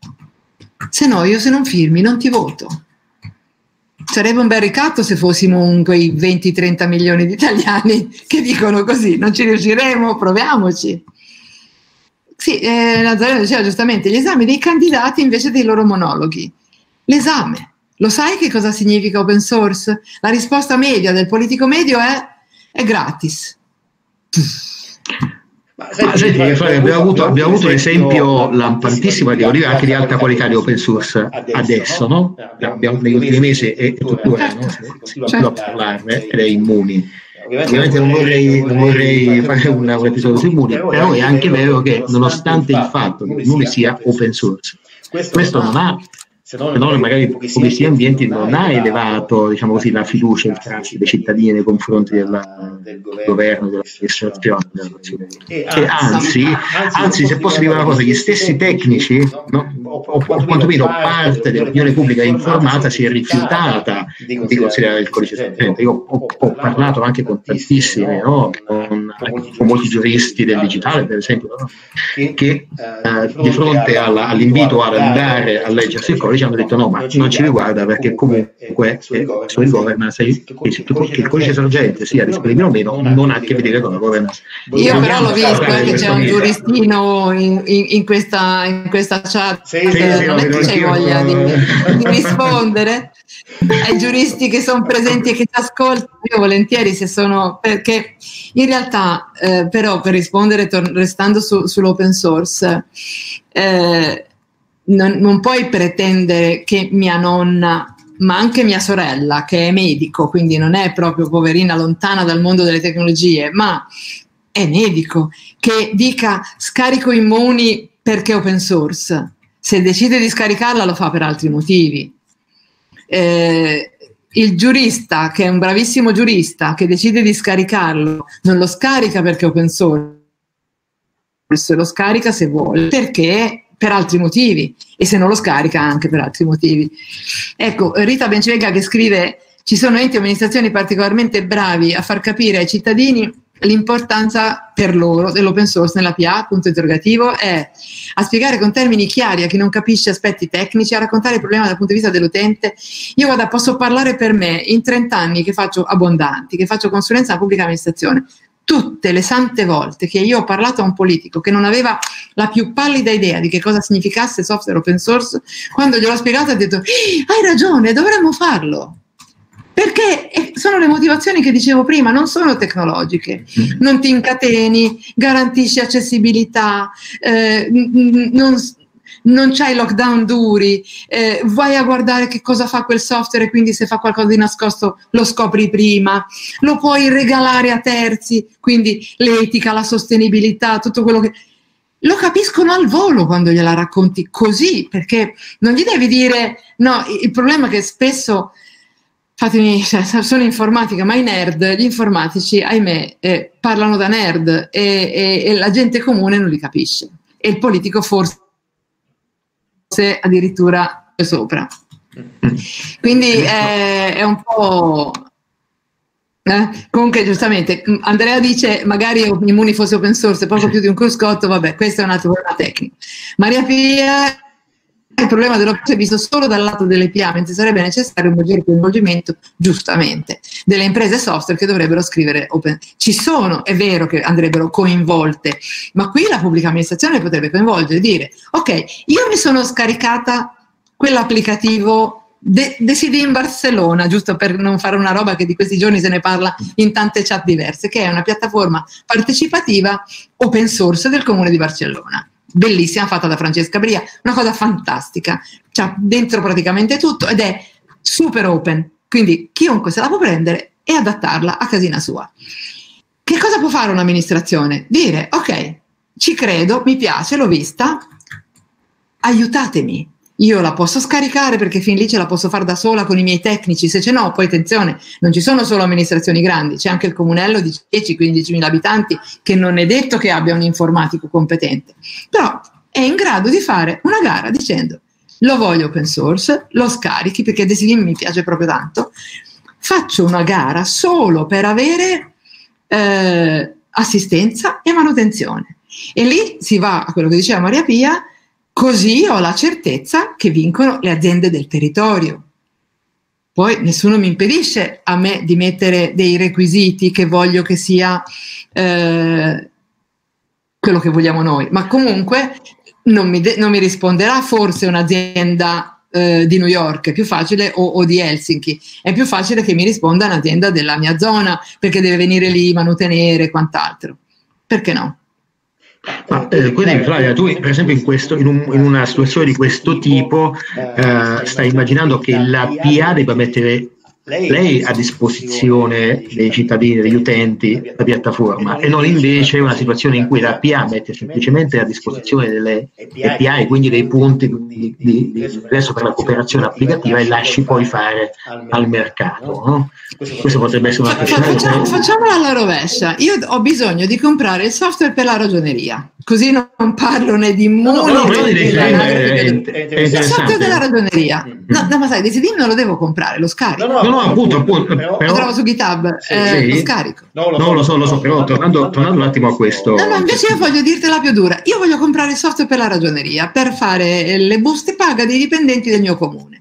Se no, io se non firmi non ti voto. Sarebbe un bel ricatto se fossimo un, quei venti trenta milioni di italiani che dicono così, non ci riusciremo, proviamoci. Sì, eh, Nazareno diceva giustamente, gli esami dei candidati invece dei loro monologhi. L'esame, lo sai che cosa significa open source? La risposta media del politico medio è è gratis. Ma senti, senti abbiamo avuto, abbiamo avuto un esempio lampantissimo che arriva anche di alta qualità di open source adesso, no? Abbiamo negli ultimi mesi e tuttora no? si va più a parlarne ed è Immuni. Ovviamente non vorrei, non vorrei fare un, un episodio su Immuni, però è anche vero che nonostante il fatto che Immuni sia open source, questo non ha, se non magari in pochissimi ambienti non ha elevato, diciamo così, la fiducia, il trust dei cittadini nei confronti della, del governo, dell'amministrazione. E anzi, anzi, se posso dire una cosa, gli stessi tecnici, no, o, o quantomeno parte dell'opinione pubblica informata si è rifiutata di considerare il codice sorgente. Io ho, ho parlato anche con tantissimi, no, con, con molti giuristi del digitale, per esempio, no, che eh, di fronte alla, all'invito ad andare a leggersi il codice hanno detto no, ma non ci riguarda perché comunque sulla governance che il codice sorgente sia disponibile o meno non ha a che vedere con la governance. Io però l'ho visto che c'è un giuristino in, in, in, questa, in questa chat, sì, sì, sì, non è che c'hai voglia di, di rispondere ai giuristi che sono presenti e che ti ascoltano, io volentieri se sono, perché in realtà eh, però per rispondere tor- restando su, sull'open source eh, Non, non puoi pretendere che mia nonna ma anche mia sorella, che è medico, quindi non è proprio poverina lontana dal mondo delle tecnologie, ma è medico, che dica scarico Immuni perché open source. Se decide di scaricarla lo fa per altri motivi. Eh, il giurista, che è un bravissimo giurista, che decide di scaricarlo, non lo scarica perché open source, lo scarica se vuole, perché per altri motivi, e se non lo scarica anche per altri motivi. Ecco, Rita Bencevega che scrive: ci sono enti e amministrazioni particolarmente bravi a far capire ai cittadini l'importanza per loro dell'open source nella P A, punto interrogativo, è a spiegare con termini chiari a chi non capisce aspetti tecnici, a raccontare il problema dal punto di vista dell'utente. Io guarda, posso parlare per me, in trenta anni che faccio abbondanti, che faccio consulenza alla pubblica amministrazione, tutte le sante volte che io ho parlato a un politico che non aveva la più pallida idea di che cosa significasse software open source, quando gliel'ho spiegato ha detto hai ragione, dovremmo farlo, perché sono le motivazioni che dicevo prima, non sono tecnologiche, non ti incateni, garantisci accessibilità, eh, non, non c'hai lockdown duri, eh, vai a guardare che cosa fa quel software e quindi se fa qualcosa di nascosto lo scopri prima, lo puoi regalare a terzi, quindi l'etica, la sostenibilità, tutto quello che... Lo capiscono al volo quando gliela racconti così, perché non gli devi dire... No, il problema è che spesso... Fatemi, cioè, sono informatica, ma i nerd, gli informatici, ahimè, eh, parlano da nerd e, e, e la gente comune non li capisce. E il politico forse addirittura sopra. Quindi è, è un po'... Eh? Comunque giustamente Andrea dice magari Immuni fosse open source, poco più di un cruscotto, vabbè, questo è un altro problema tecnico. Maria Pia, il problema dell'open source è visto solo dal lato delle P A, mentre sarebbe necessario un maggiore coinvolgimento, giustamente, delle imprese software che dovrebbero scrivere open. Ci sono, è vero che andrebbero coinvolte, ma qui la pubblica amministrazione potrebbe coinvolgere e dire ok, io mi sono scaricata quell'applicativo De, De C D in Barcellona, giusto per non fare una roba che di questi giorni se ne parla in tante chat diverse, che è una piattaforma partecipativa open source del Comune di Barcellona. Bellissima, fatta da Francesca Bria, una cosa fantastica, c'ha dentro praticamente tutto ed è super open, quindi chiunque se la può prendere e adattarla a casina sua. Che cosa può fare un'amministrazione? Dire ok, ci credo, mi piace, l'ho vista, aiutatemi, io la posso scaricare perché fin lì ce la posso fare da sola con i miei tecnici, se ce no, poi attenzione, non ci sono solo amministrazioni grandi, c'è anche il comunello di dieci quindici mila abitanti che non è detto che abbia un informatico competente, però è in grado di fare una gara dicendo lo voglio open source, lo scarichi perché D C D mi piace proprio tanto, faccio una gara solo per avere eh, assistenza e manutenzione e lì si va a quello che diceva Maria Pia. Così ho la certezza che vincono le aziende del territorio. Poi nessuno mi impedisce a me di mettere dei requisiti che voglio che sia eh, quello che vogliamo noi, ma comunque non mi, de- non mi risponderà forse un'azienda eh, di New York, è più facile, o, o di Helsinki, è più facile che mi risponda un'azienda della mia zona perché deve venire lì, manutenere e quant'altro. Perché no? Ma, eh, quindi Flavia, tu per esempio in, questo, in, un, in una situazione di questo tipo eh, stai immaginando che la P A debba mettere lei a disposizione dei cittadini, degli utenti, la piattaforma, e non invece una situazione in cui la P A mette semplicemente a disposizione delle A P I, quindi dei punti di, di, di ingresso per la cooperazione applicativa e lasci poi fare al mercato, no? Questo potrebbe essere una Facciamo, facciamola alla rovescia. Io ho bisogno di comprare il software per la ragioneria, così non parlo né di Immuni no, no, no, né di il software della ragioneria. Mm-hmm. No, no, ma sai, D C D non lo devo comprare, lo scarico. No, no, no appunto, appunto però, lo trovo su GitHub, sì, eh, sì. lo scarico. No, lo so, lo so, lo so però tornando, tornando un attimo a questo. No, no, invece io voglio dirtela più dura. Io voglio comprare il software per la ragioneria, per fare le buste paga dei dipendenti del mio comune.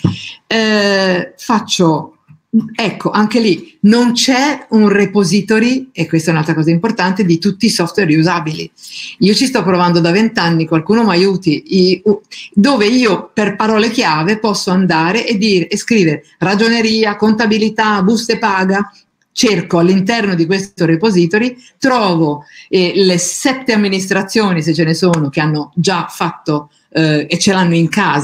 Eh, faccio... Ecco, anche lì non c'è un repository, e questa è un'altra cosa importante, di tutti i software riusabili. Io ci sto provando da vent'anni, qualcuno mi aiuti, dove io per parole chiave posso andare e, dire, e scrivere ragioneria, contabilità, buste paga, cerco all'interno di questo repository, trovo eh, le sette amministrazioni, se ce ne sono, che hanno già fatto eh, e ce l'hanno in casa,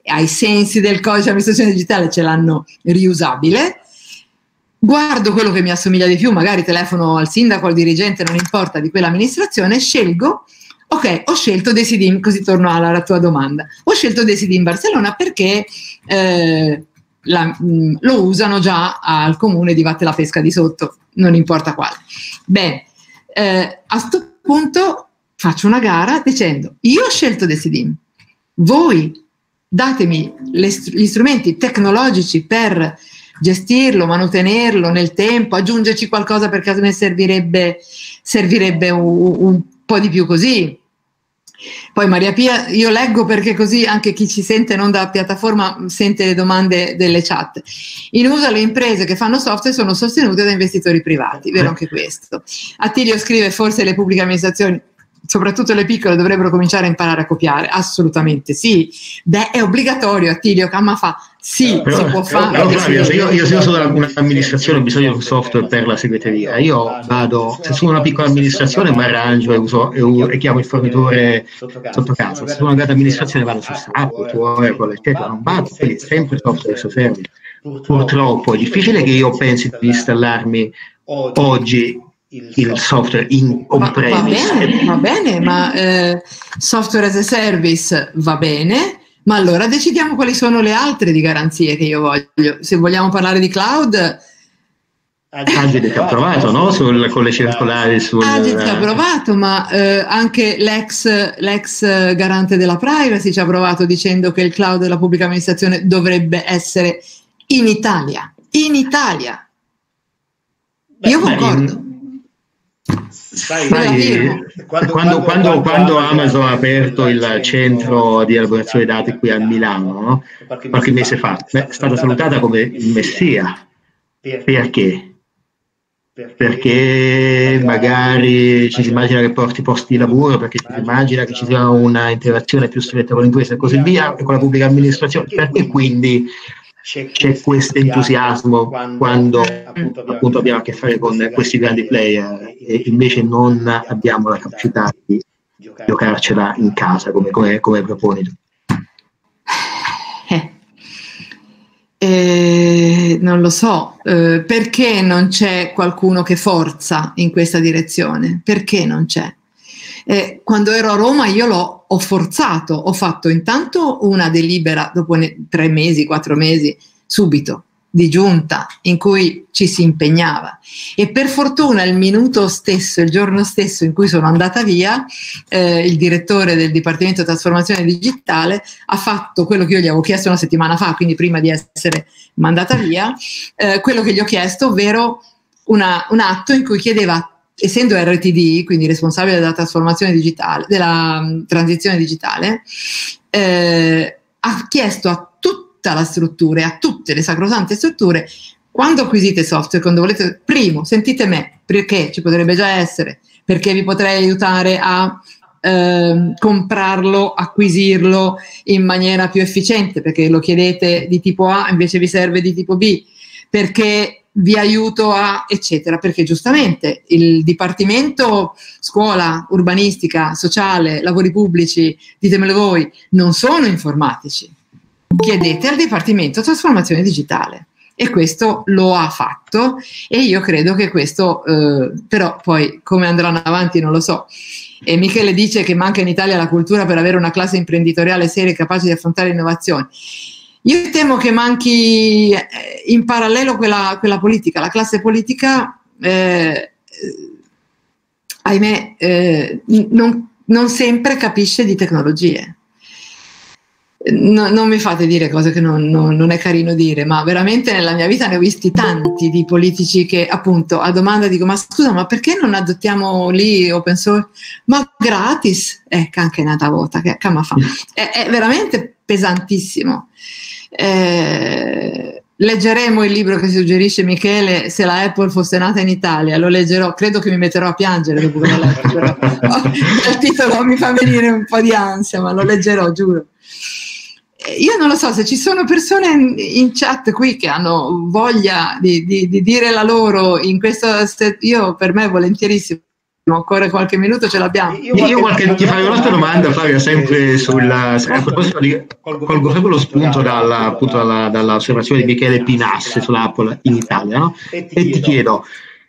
ai sensi del codice di amministrazione digitale ce l'hanno riusabile, guardo quello che mi assomiglia di più, magari telefono al sindaco, al dirigente, non importa, di quell'amministrazione, scelgo, ok, ho scelto Decidim, così torno alla tua domanda, ho scelto Decidim Barcellona perché eh, la, mh, lo usano già al comune di Vatte la Pesca di Sotto, non importa quale. Bene, eh, a questo punto faccio una gara dicendo, io ho scelto Decidim, voi datemi le, gli strumenti tecnologici per gestirlo, mantenerlo nel tempo, aggiungerci qualcosa perché a me servirebbe, servirebbe un, un po' di più così. Poi Maria Pia, io leggo perché così anche chi ci sente non da piattaforma sente le domande delle chat. In U S A le imprese che fanno software sono sostenute da investitori privati, vero anche questo. Attilio scrive forse le pubbliche amministrazioni, soprattutto le piccole, dovrebbero cominciare a imparare a copiare. Assolutamente sì. Beh, è obbligatorio, Attilio Camma fa sì, però, si può fare. Però, Flavio, se io, io se io sono un'amministrazione ho bisogno di un software per la segreteria, io vado, se sono una piccola amministrazione mi arrangio e, uso, e, u, e chiamo il fornitore sotto casa, se sono una grande amministrazione vado su SAP, su Oracle, eccetera, non vado, quindi sempre software as a service. Purtroppo è difficile che io pensi di installarmi oggi il software in on-premise. Va bene, va bene, ma eh, software as a service va bene, ma allora decidiamo quali sono le altre di garanzie che io voglio. Se vogliamo parlare di cloud, Agile ha provato, no? Sul, con le circolari sul... Agile ha provato, ma eh, anche l'ex, l'ex garante della privacy ci ha provato dicendo che il cloud della pubblica amministrazione dovrebbe essere in Italia, in Italia. Io concordo. Sai, quando, quando, quando, quando Amazon ha aperto il centro di elaborazione dati qui a Milano, no? Qualche mese fa, beh, è stata salutata come il messia. Perché? Perché magari ci si immagina che porti posti di lavoro, perché ci si immagina che ci sia una interazione più stretta con l'impresa e così via, e con la pubblica amministrazione, perché quindi c'è, c'è questo entusiasmo quando, quando appunto, abbiamo, appunto abbiamo a che fare con questi grandi player e invece non abbiamo la capacità di giocarcela in casa come, come, come proponi tu. Eh. Eh, non lo so, eh, perché non c'è qualcuno che forza in questa direzione? Perché non c'è? Eh, quando ero a Roma io l'ho ho forzato, ho fatto intanto una delibera dopo ne, tre mesi, quattro mesi, subito, di giunta, in cui ci si impegnava, e per fortuna il minuto stesso, il giorno stesso in cui sono andata via, eh, il direttore del Dipartimento di Trasformazione Digitale ha fatto quello che io gli avevo chiesto una settimana fa, quindi prima di essere mandata via, eh, quello che gli ho chiesto, ovvero una, un atto in cui chiedeva, essendo R T D, quindi responsabile della trasformazione digitale, della um, transizione digitale, eh, ha chiesto a tutta la struttura, a tutte le sacrosante strutture, quando acquisite software, quando volete, primo, sentite me, perché ci potrebbe già essere, perché vi potrei aiutare a eh, comprarlo, acquisirlo in maniera più efficiente, perché lo chiedete di tipo A, invece vi serve di tipo B, perché vi aiuto a eccetera, perché giustamente il Dipartimento Scuola, Urbanistica, Sociale, Lavori Pubblici, ditemelo voi, non sono informatici. Chiedete al Dipartimento Trasformazione Digitale, e questo lo ha fatto, e io credo che questo eh, però poi come andranno avanti non lo so. E Michele dice che manca in Italia la cultura per avere una classe imprenditoriale seria e capace di affrontare l'innovazione. Io temo che manchi in parallelo quella, quella politica, la classe politica, eh, ahimè, eh, non, non sempre capisce di tecnologie. No, non mi fate dire cose che non, non, non è carino dire, ma veramente nella mia vita ne ho visti tanti di politici che appunto a domanda dico: ma scusa, ma perché non adottiamo lì open source? Ma gratis? Ecco, anche nata vota, che cama fa. È, è veramente pesantissimo. Eh, leggeremo il libro che suggerisce Michele, Se la Apple fosse nata in Italia, lo leggerò, credo che mi metterò a piangere dopo che l'ho letto, però oh, il titolo mi fa venire un po' di ansia, ma lo leggerò, giuro. Io non lo so se ci sono persone in, in chat qui che hanno voglia di, di, di dire la loro in questo, io per me volentierissimo. ancora qualche minuto ce l'abbiamo. Io, io qualche, ti farò un'altra domanda, Flavia, sempre sulla, a proposito di, colgo sempre lo spunto dalla, appunto dalla, dall'osservazione di Michele Pinassi sull'Apple in Italia, no? E ti chiedo,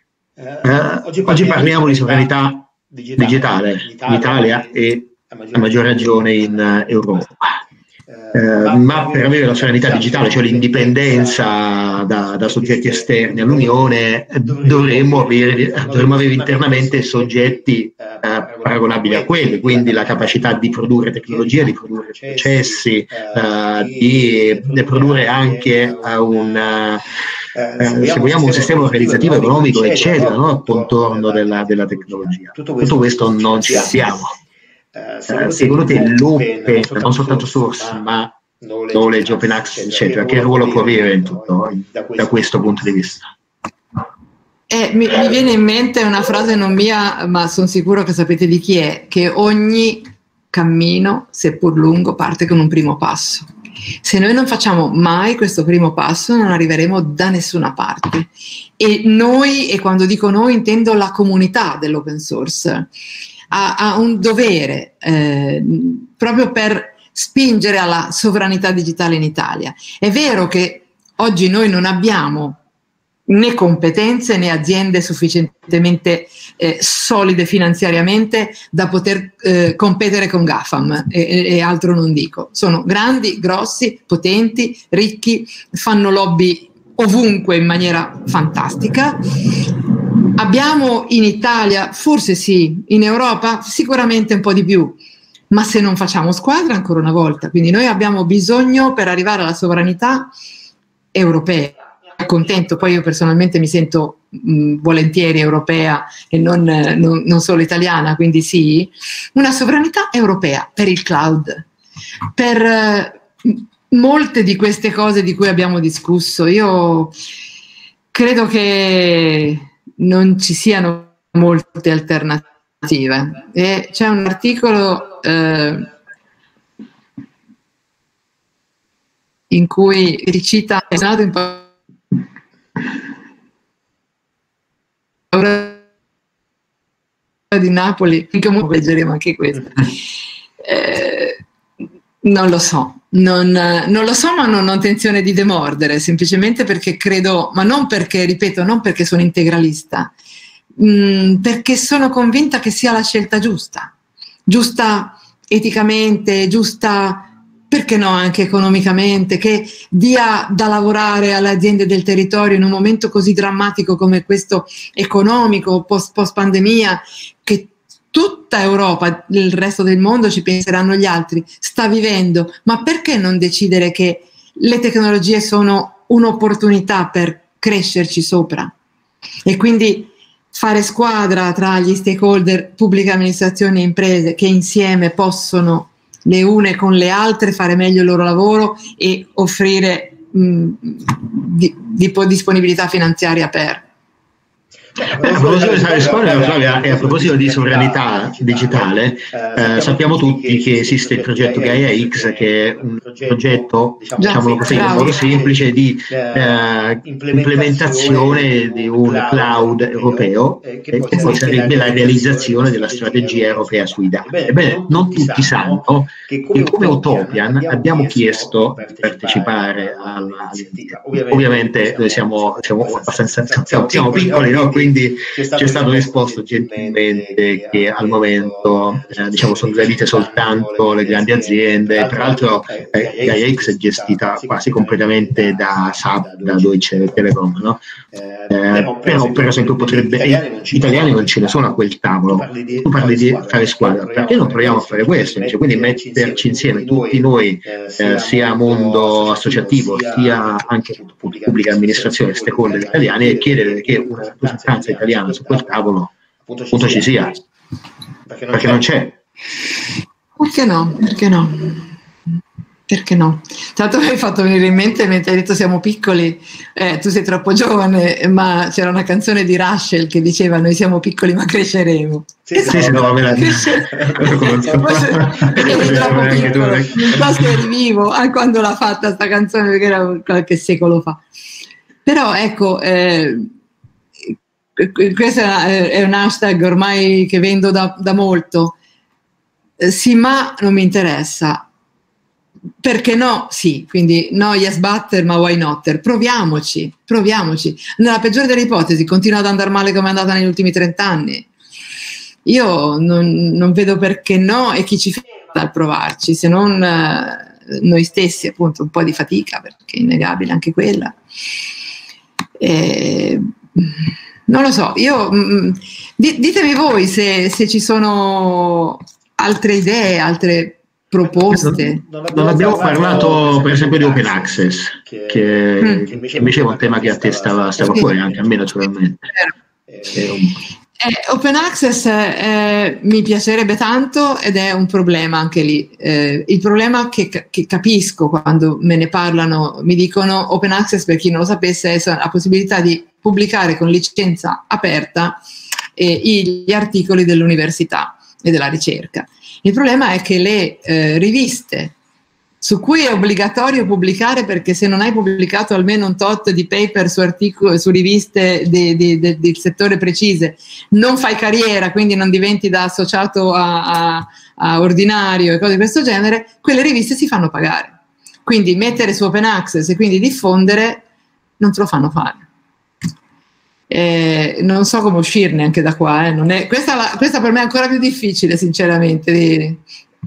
eh, oggi parliamo di sovranità digitale in Italia e a maggior ragione in Europa. Eh, ma per avere la sovranità digitale, cioè l'indipendenza da, da soggetti esterni all'Unione, dovremmo avere, dovremmo avere internamente soggetti eh, paragonabili a quelli, quindi la capacità di produrre tecnologia, di produrre processi, eh, di, di produrre anche un, eh, se vogliamo, un sistema organizzativo, economico, eccetera, no? Contorno della, della tecnologia. Tutto questo non ce l'abbiamo. Uh, secondo te l'open, non soltanto source, ma knowledge, open access, eccetera, che ruolo può avere in tutto, da questo punto di vista? Eh, mi, mi viene in mente una frase non mia, ma sono sicuro che sapete di chi è, che ogni cammino, seppur lungo, parte con un primo passo. Se noi non facciamo mai questo primo passo, non arriveremo da nessuna parte. E noi, e quando dico noi intendo la comunità dell'open source, ha, ha un dovere eh, proprio per spingere alla sovranità digitale in Italia. È vero che oggi noi non abbiamo né competenze né aziende sufficientemente eh, solide finanziariamente da poter eh, competere con GAFAM e, e altro non dico. Sono grandi, grossi, potenti, ricchi, fanno lobby ovunque in maniera fantastica. Abbiamo in Italia, forse sì, in Europa sicuramente un po' di più, ma se non facciamo squadra ancora una volta, quindi noi abbiamo bisogno per arrivare alla sovranità europea. Contento, poi io personalmente mi sento mh, volentieri europea e non, eh, non, non solo italiana, quindi sì, una sovranità europea per il cloud, per eh, molte di queste cose di cui abbiamo discusso. Io credo che non ci siano molte alternative e c'è un articolo eh, in cui si cita in di Napoli, che comunque leggeremo anche questo. Eh, non lo so, non, non lo so, ma non ho intenzione di demordere, semplicemente perché credo, ma non perché, ripeto, non perché sono integralista, mh, perché sono convinta che sia la scelta giusta, giusta eticamente, giusta, perché no, anche economicamente, che dia da lavorare alle aziende del territorio in un momento così drammatico come questo economico, post, post pandemia, che tutta Europa, il resto del mondo, ci penseranno gli altri, sta vivendo. Ma perché non decidere che le tecnologie sono un'opportunità per crescerci sopra? E quindi fare squadra tra gli stakeholder, pubbliche amministrazioni e imprese, che insieme possono le une con le altre fare meglio il loro lavoro e offrire mh, di, di disponibilità finanziaria per. A proposito di fare squadra, Flavia, e a proposito di sovranità digitale, eh, sappiamo tutti che esiste il progetto Gaia X, che è un progetto, diciamolo così, in modo semplice, di eh, implementazione di un cloud europeo, che poi sarebbe la realizzazione della strategia europea sui dati. Ebbene, non tutti sanno che come Utopian abbiamo chiesto di partecipare alla. Ovviamente noi siamo, siamo abbastanza siamo, siamo piccoli, no? Quindi c'è stato risposto gentilmente che al momento eh, diciamo sono gradite soltanto le grandi aziende. Peraltro eh, Gaia X è gestita quasi completamente da S A P, da Deutsche Telekom, no? eh, però per esempio potrebbe eh, italiani non ce ne sono a quel tavolo. Tu parli di fare squadra, perché non proviamo a fare questo? Cioè, quindi metterci insieme tutti noi, eh, sia mondo associativo sia anche pubblica amministrazione, stakeholder italiani, e chiedere che una rappresentanza italiana su quel tavolo appunto ci sia, perché non, perché non c'è. Perché no? Perché no? Perché no? Tanto mi hai fatto venire in mente, mentre hai detto siamo piccoli, eh, tu sei troppo giovane, ma c'era una canzone di Russell che diceva noi siamo piccoli ma cresceremo. Sì, esatto. Sì, no, me la non so se eri vivo a quando l'ha fatta sta canzone, perché era qualche secolo fa. Però ecco, eh, questo è un hashtag ormai che vendo da, da molto, sì ma non mi interessa, perché no, sì, quindi no yes butter ma why not, proviamoci, proviamoci, nella peggiore delle ipotesi continua ad andare male come è andata negli ultimi trent'anni, io non, non vedo perché no, e chi ci ferma dal provarci, se non eh, noi stessi, appunto, un po' di fatica, perché è innegabile anche quella. E, non lo so, io mh, ditemi voi se, se ci sono altre idee, altre proposte. Non, non abbiamo parlato per esempio di open access, che, mm. che invece è un tema che a te stava, stava sì. fuori, anche a me naturalmente. Eh, eh, open access eh, mi piacerebbe tanto ed è un problema anche lì. Eh, il problema che, che capisco quando me ne parlano, mi dicono open access, per chi non lo sapesse, è la possibilità di pubblicare con licenza aperta eh, gli articoli dell'università e della ricerca. Il problema è che le eh, riviste su cui è obbligatorio pubblicare, perché se non hai pubblicato almeno un tot di paper su articoli, su riviste di, di, di, del settore precise, non fai carriera, quindi non diventi da associato a, a, a ordinario e cose di questo genere, quelle riviste si fanno pagare. Quindi mettere su open access e quindi diffondere non te lo fanno fare. Eh, non so come uscirne anche da qua, eh. non è, questa, la, questa per me è ancora più difficile, sinceramente. Di,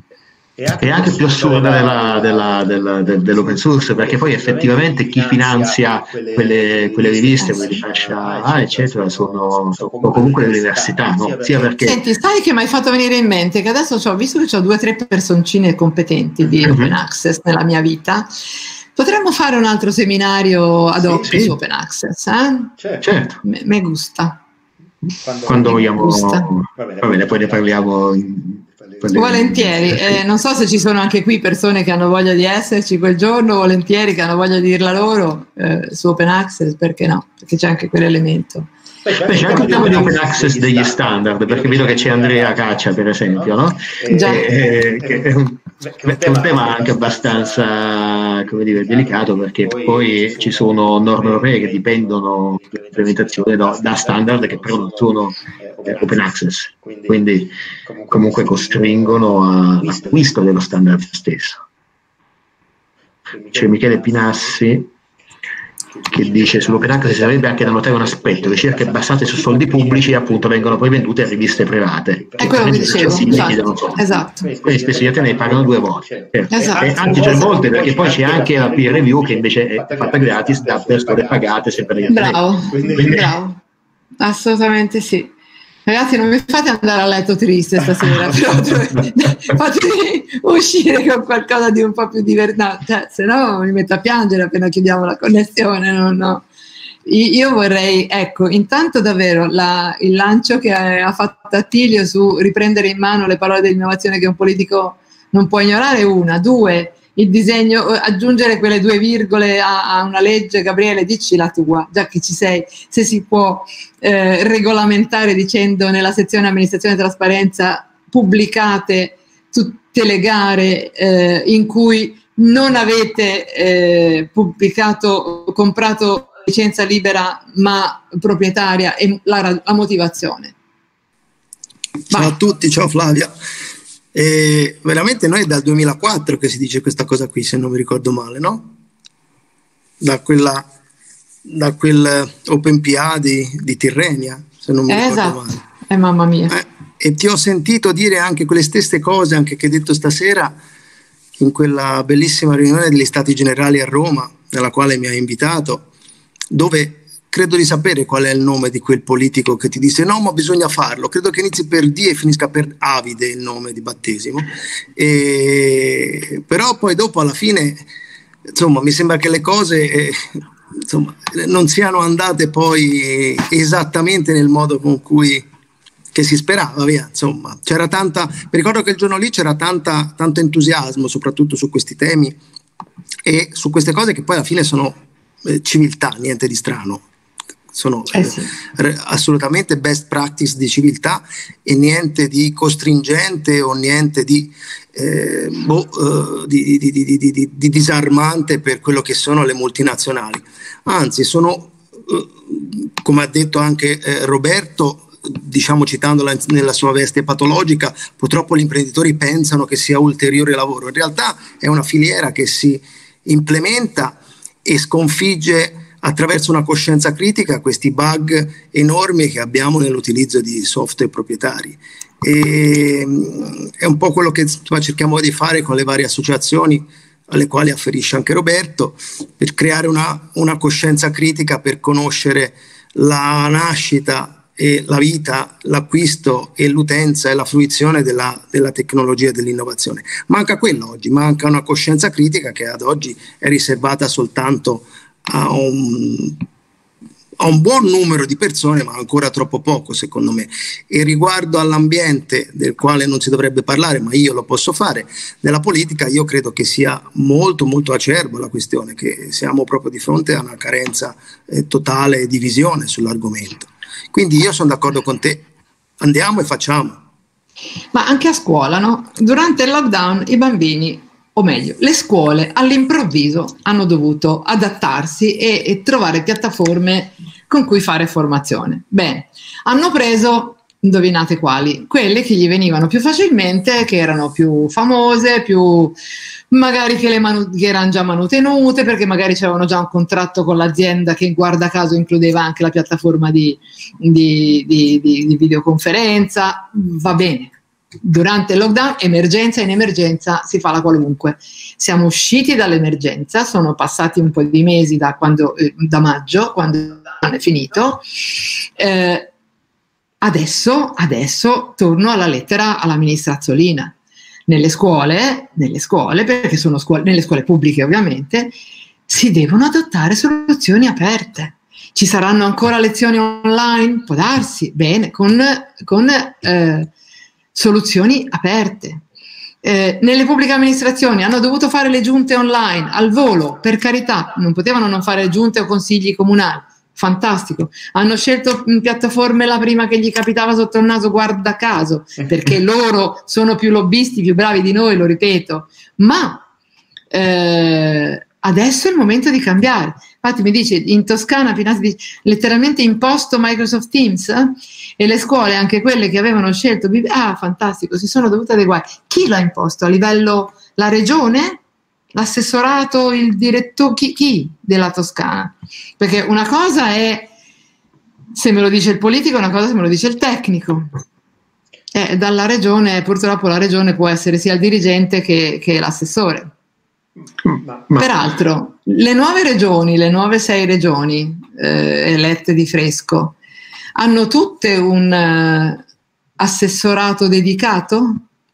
è anche più assurda della, della, della, della, dell'open source, perché poi effettivamente chi finanzia quelle, quelle riviste, quelle di fascia A eccetera, sono, sono comunque le università, no? Sia perché... Senti, sai che mi hai fatto venire in mente che adesso ho visto che ho due o tre personcine competenti di mm-hmm. open access nella mia vita. Potremmo fare un altro seminario ad hoc sì, su sì. open access, eh? Certo. Me, me gusta. Quando, Quando vogliamo, gusta. Va bene, va bene, poi ne parliamo in, volentieri. Eh, non so se ci sono anche qui persone che hanno voglia di esserci quel giorno, volentieri, che hanno voglia di dirla loro eh, su open access, perché no? Perché c'è anche quell'elemento. Beh, c'è anche il tema di open access degli standard, perché vedo che c'è Andrea Caccia, per esempio, no? Già. Eh, che è un, è un tema anche abbastanza, come dire, delicato, perché poi ci sono norme europee che dipendono dall'implementazione da, da standard che però non sono eh, open access, quindi comunque costringono all'acquisto dello standard stesso. C'è Michele Pinassi che dice sull'open access sarebbe anche da notare un aspetto: ricerche basate su soldi pubblici appunto vengono poi vendute a riviste private, è quello che dicevo, esatto, esatto. Quindi spesso gli atenei pagano due volte, esatto. E anzi c'è volte, perché poi c'è anche la peer review che invece è fatta gratis da persone pagate sempre negli atenei. Bravo, quindi, bravo, assolutamente sì. Ragazzi, non mi fate andare a letto triste stasera, però fatemi uscire con qualcosa di un po' più divertente, cioè, se no mi metto a piangere appena chiudiamo la connessione. No, no. Io vorrei, ecco, intanto davvero la, il lancio che ha fatto Attilio su riprendere in mano le parole dell'innovazione che un politico non può ignorare, una, due, il disegno, aggiungere quelle due virgole a, a una legge. Gabriele, dici la tua, già che ci sei, se si può eh, regolamentare dicendo nella sezione amministrazione e trasparenza pubblicate tutte le gare eh, in cui non avete eh, pubblicato, comprato licenza libera ma proprietaria, e la, la motivazione. Ciao Vai. a tutti, ciao Flavia. E veramente noi è dal duemilaquattro che si dice questa cosa qui, se non mi ricordo male, no? Da quella da quel Open P A di, di Tirrenia, se non mi eh, ricordo esatto. male. Eh, mamma mia. Eh, e ti ho sentito dire anche quelle stesse cose anche che hai detto stasera in quella bellissima riunione degli Stati Generali a Roma, nella quale mi hai invitato, dove credo di sapere qual è il nome di quel politico che ti disse no ma bisogna farlo, credo che inizi per D e finisca per Avide il nome di battesimo, e, però poi dopo alla fine insomma mi sembra che le cose eh, insomma, non siano andate poi esattamente nel modo con cui che si sperava, via, insomma c'era tanta, mi ricordo che il giorno lì c'era tanta, tanto entusiasmo soprattutto su questi temi e su queste cose che poi alla fine sono eh, civiltà, niente di strano. Sono eh sì. eh, assolutamente best practice di civiltà e niente di costringente o niente di, eh, boh, eh, di, di, di, di, di, di disarmante per quello che sono le multinazionali. Anzi, sono eh, come ha detto anche eh, Roberto, diciamo citandola nella sua veste patologica, purtroppo gli imprenditori pensano che sia ulteriore lavoro. In realtà è una filiera che si implementa e sconfigge attraverso una coscienza critica questi bug enormi che abbiamo nell'utilizzo di software proprietari. E, è un po' quello che insomma, cerchiamo di fare con le varie associazioni alle quali afferisce anche Roberto, per creare una, una coscienza critica, per conoscere la nascita e la vita, l'acquisto e l'utenza e la fruizione della, della tecnologia e dell'innovazione. Manca quello oggi, manca una coscienza critica che ad oggi è riservata soltanto a un, a un buon numero di persone, ma ancora troppo poco secondo me. E riguardo all'ambiente, del quale non si dovrebbe parlare, ma io lo posso fare, della politica, io credo che sia molto molto acerba la questione, che siamo proprio di fronte a una carenza eh, totale di visione sull'argomento. Quindi io sono d'accordo con te, andiamo e facciamo. Ma anche a scuola, no? Durante il lockdown i bambini, o meglio, le scuole all'improvviso hanno dovuto adattarsi e, e trovare piattaforme con cui fare formazione. Bene, hanno preso, indovinate quali, quelle che gli venivano più facilmente, che erano più famose, più magari che, le manu- che erano già manutenute, perché magari c'avevano già un contratto con l'azienda che guarda caso includeva anche la piattaforma di, di, di, di, di videoconferenza. Va bene. Durante il lockdown, emergenza in emergenza si fa la qualunque. Siamo usciti dall'emergenza, sono passati un po' di mesi da, quando, eh, da maggio, quando è finito. Eh, adesso, adesso torno alla lettera alla ministra Azzolina. Nelle scuole, nelle scuole, perché sono scuole, nelle scuole pubbliche ovviamente, si devono adottare soluzioni aperte. Ci saranno ancora lezioni online? Può darsi, bene, con... con eh, soluzioni aperte. Eh, nelle pubbliche amministrazioni hanno dovuto fare le giunte online al volo, per carità, non potevano non fare giunte o consigli comunali, fantastico. Hanno scelto piattaforme la prima che gli capitava sotto il naso, guarda caso, perché loro sono più lobbisti, più bravi di noi, lo ripeto, ma eh, adesso è il momento di cambiare. Infatti mi dice, in Toscana Pinazzi letteralmente imposto Microsoft Teams, eh? E le scuole, anche quelle che avevano scelto, ah fantastico, si sono dovute adeguare. Chi l'ha imposto? A livello, la regione? L'assessorato? Il direttore? Chi, chi della Toscana? Perché una cosa è se me lo dice il politico, una cosa se me lo dice il tecnico. Eh, dalla regione, purtroppo la regione può essere sia il dirigente che, che l'assessore. Ma, ma. Peraltro, le nuove regioni, le nuove sei regioni eh, elette di fresco, hanno tutte un uh, assessorato dedicato?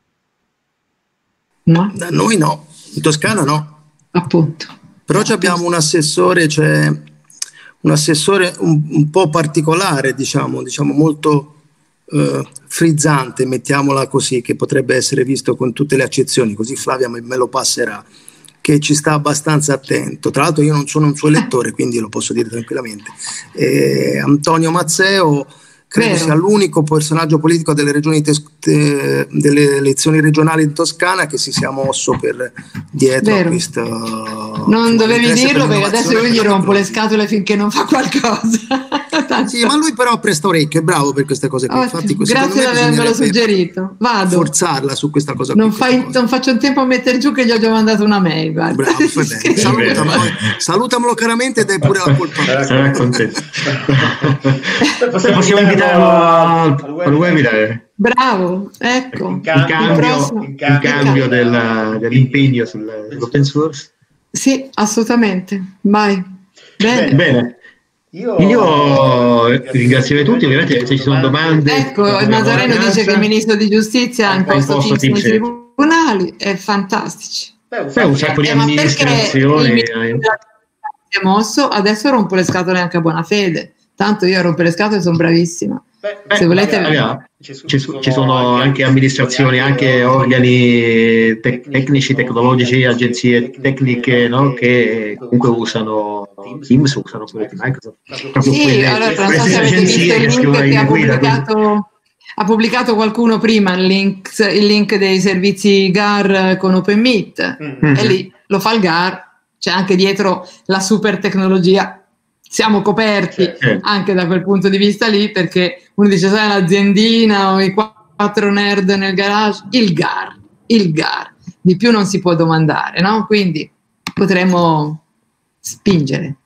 No? Da noi no, in Toscana no. Appunto. Però abbiamo un assessore, cioè un assessore un, un po' particolare, diciamo, diciamo molto uh, frizzante, mettiamola così, che potrebbe essere visto con tutte le accezioni, così Flavia me, me lo passerà, che ci sta abbastanza attento. Tra l'altro io non sono un suo elettore, quindi lo posso dire tranquillamente. Eh, Antonio Mazzeo credo Vero. sia l'unico personaggio politico delle regioni te- delle elezioni regionali in Toscana che si sia mosso per dietro Vero. a questo. Non dovevi dirlo, perché adesso io gli rompo le scatole finché non fa qualcosa. Sì, ma lui però presta orecchio, è bravo per queste cose qui. Infatti, grazie di avermelo suggerito. Vado. Forzarla su questa cosa non, qui, fai, non faccio in tempo a mettere giù che gli ho già mandato una mail. Bravo, salutamelo, salutamelo caramente ed è pure la colpa. Sarà contento. Possiamo invitarlo al, al webinar. Bravo, ecco. In cambio, in cambio, in cambio del, dell'impegno sull'open source. Sì, assolutamente. Vai. Bene. Bene. Io, Io ringrazio tutti, ovviamente se ci sono domande. Ecco, Nazareno dice che il ministro di giustizia ha imposto Teams nei tribunali, è fantastici. Beh, un, un sacco di eh, amministrazioni. Si è mosso, adesso rompo le scatole anche a buona fede. Tanto io a rompere le scatole sono bravissima. Beh, se volete, raga, ci, ci, sono, ci sono anche amministrazioni, anche organi te- tecnici, tecnologici, agenzie tecniche, no? Che comunque usano Teams, usano pure Microsoft. Sì, quelle, allora, non so se avete visto il link che ha pubblicato, ha pubblicato qualcuno prima, il link, il link dei servizi G A R con OpenMeet, mm-hmm. E lì lo fa il G A R, c'è anche dietro la super tecnologia siamo coperti eh. anche da quel punto di vista lì, perché uno dice sai l'aziendina o i quattro nerd nel garage, il G A R, il G A R, di più non si può domandare, no? Quindi potremmo spingere.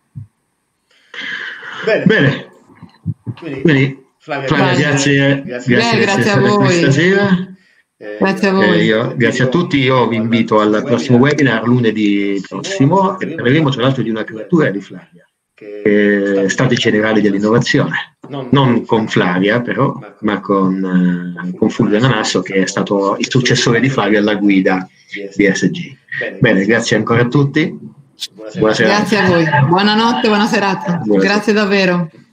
Bene, bene. Quindi, Quindi Flavia, Flavia grazie, grazie, grazie, grazie a voi stasera. Eh, grazie a voi. Eh, io, grazie a tutti, io vi invito al prossimo webinar lunedì prossimo e parleremo tra l'altro di una creatura di Flavia, che è Stati Generali dell'Innovazione, non con Flavia però, ma con, eh, con Fulvio Nanasso, che è stato il successore di Flavia alla guida di S G. Bene, grazie ancora a tutti. Buona serata. Grazie a voi, buonanotte, buona serata. Buona grazie serata. Davvero.